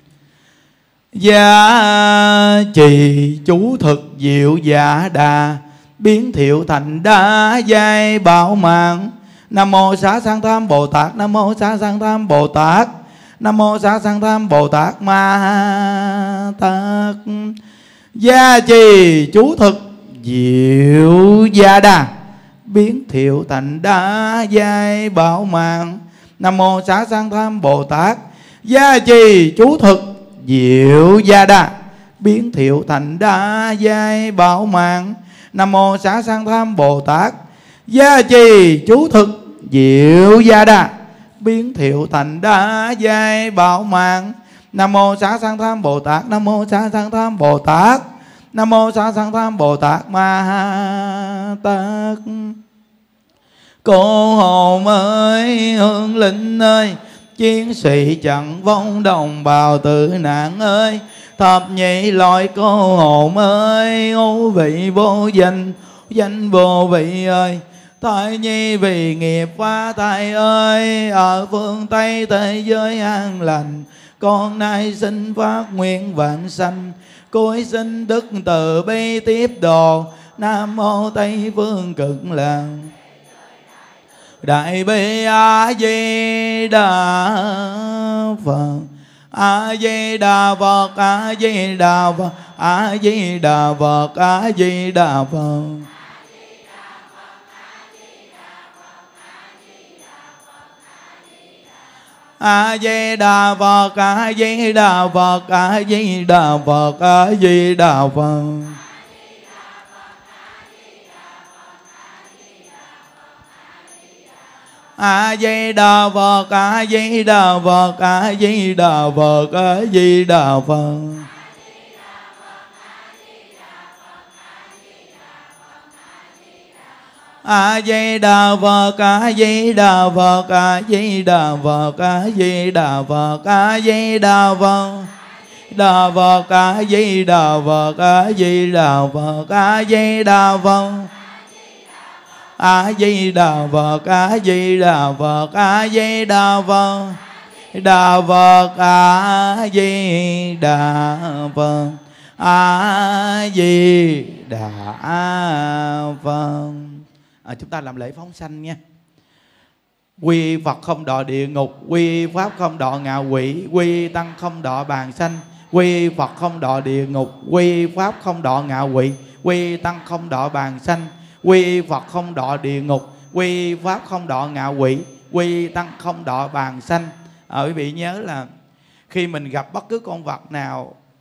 Speaker 1: Giá trì chú thực diệu giả đà, biến thiệu thành đa giai bảo mạng. Nam mô Xá Sanh Tham Bồ Tát, Nam mô Xá Sanh Tham Bồ Tát, Nam mô Xá Sanh Tham Bồ Tát Ma Tát. Gia trì chú thực diệu gia đà, biến thiệu thành đa giai bảo mạng. Nam mô Xá Sanh Tham Bồ Tát. Gia trì chú thực diệu gia đà, biến thiệu thành đa giai bảo mạng. Nam mô Xá Sanh Tham Bồ Tát. Gia trì chú thực diệu gia đà, biến thiệu thành đa giai bảo mạng. Nam mô Xá Sanh Tham Bồ Tát, Nam mô Xá Sanh Tham Bồ Tát, Nam mô Xá Sanh Tham Bồ Tát Ma Tát. Cô hồn ơi, hương linh ơi, chiến sĩ chẳng vong đồng bào tử nạn ơi. Thập nhị loại cô hồn ơi, ngũ vị vô danh, danh vô vị ơi. Thai nhi vì nghiệp phá thai ơi, ở phương Tây thế giới an lành. Con nay xin phát nguyện vạn sanh, cối xin đức từ bi tiếp độ. Nam mô Tây phương Cực Lạc Đại bi A Di Đà Phật. A Di Đà Phật, A Di Đà Phật, A Di Đà Phật, A Di Đà Phật. A Di Đà Phật, A Di Đà Phật, A Di Đà Phật, A Di Đà Phật. A Di Đà Phật, A Di Đà Phật, A Di Đà Phật, A Di Đà Phật. A Di Đà Phật, A Di Đà Phật, A Di Đà Phật, A Di Đà Phật, A Di Đà Phật. Đà Phật, A Di Đà Phật, A Di Đà Phật, A Di Đà Phật. A Di Đà Phật, A Di Đà Phật, A Di Đà Phật. Đà Phật, A Di Đà Phật, A Di Đà Phật. Chúng ta làm lễ phóng sanh nha. Quy Phật không đọa địa ngục, quy Pháp không đọa ngạ quỷ, quy Tăng không đọa bàn sanh. Quy Phật không đọa địa ngục, quy Pháp không đọa ngạ quỷ, quy Tăng không đọa bàn sanh. Quy Phật không đọa địa ngục, quy Pháp không đọa ngạ quỷ, quy Tăng không đọa bàn sanh. Quý vị nhớ là khi mình gặp bất cứ con vật nào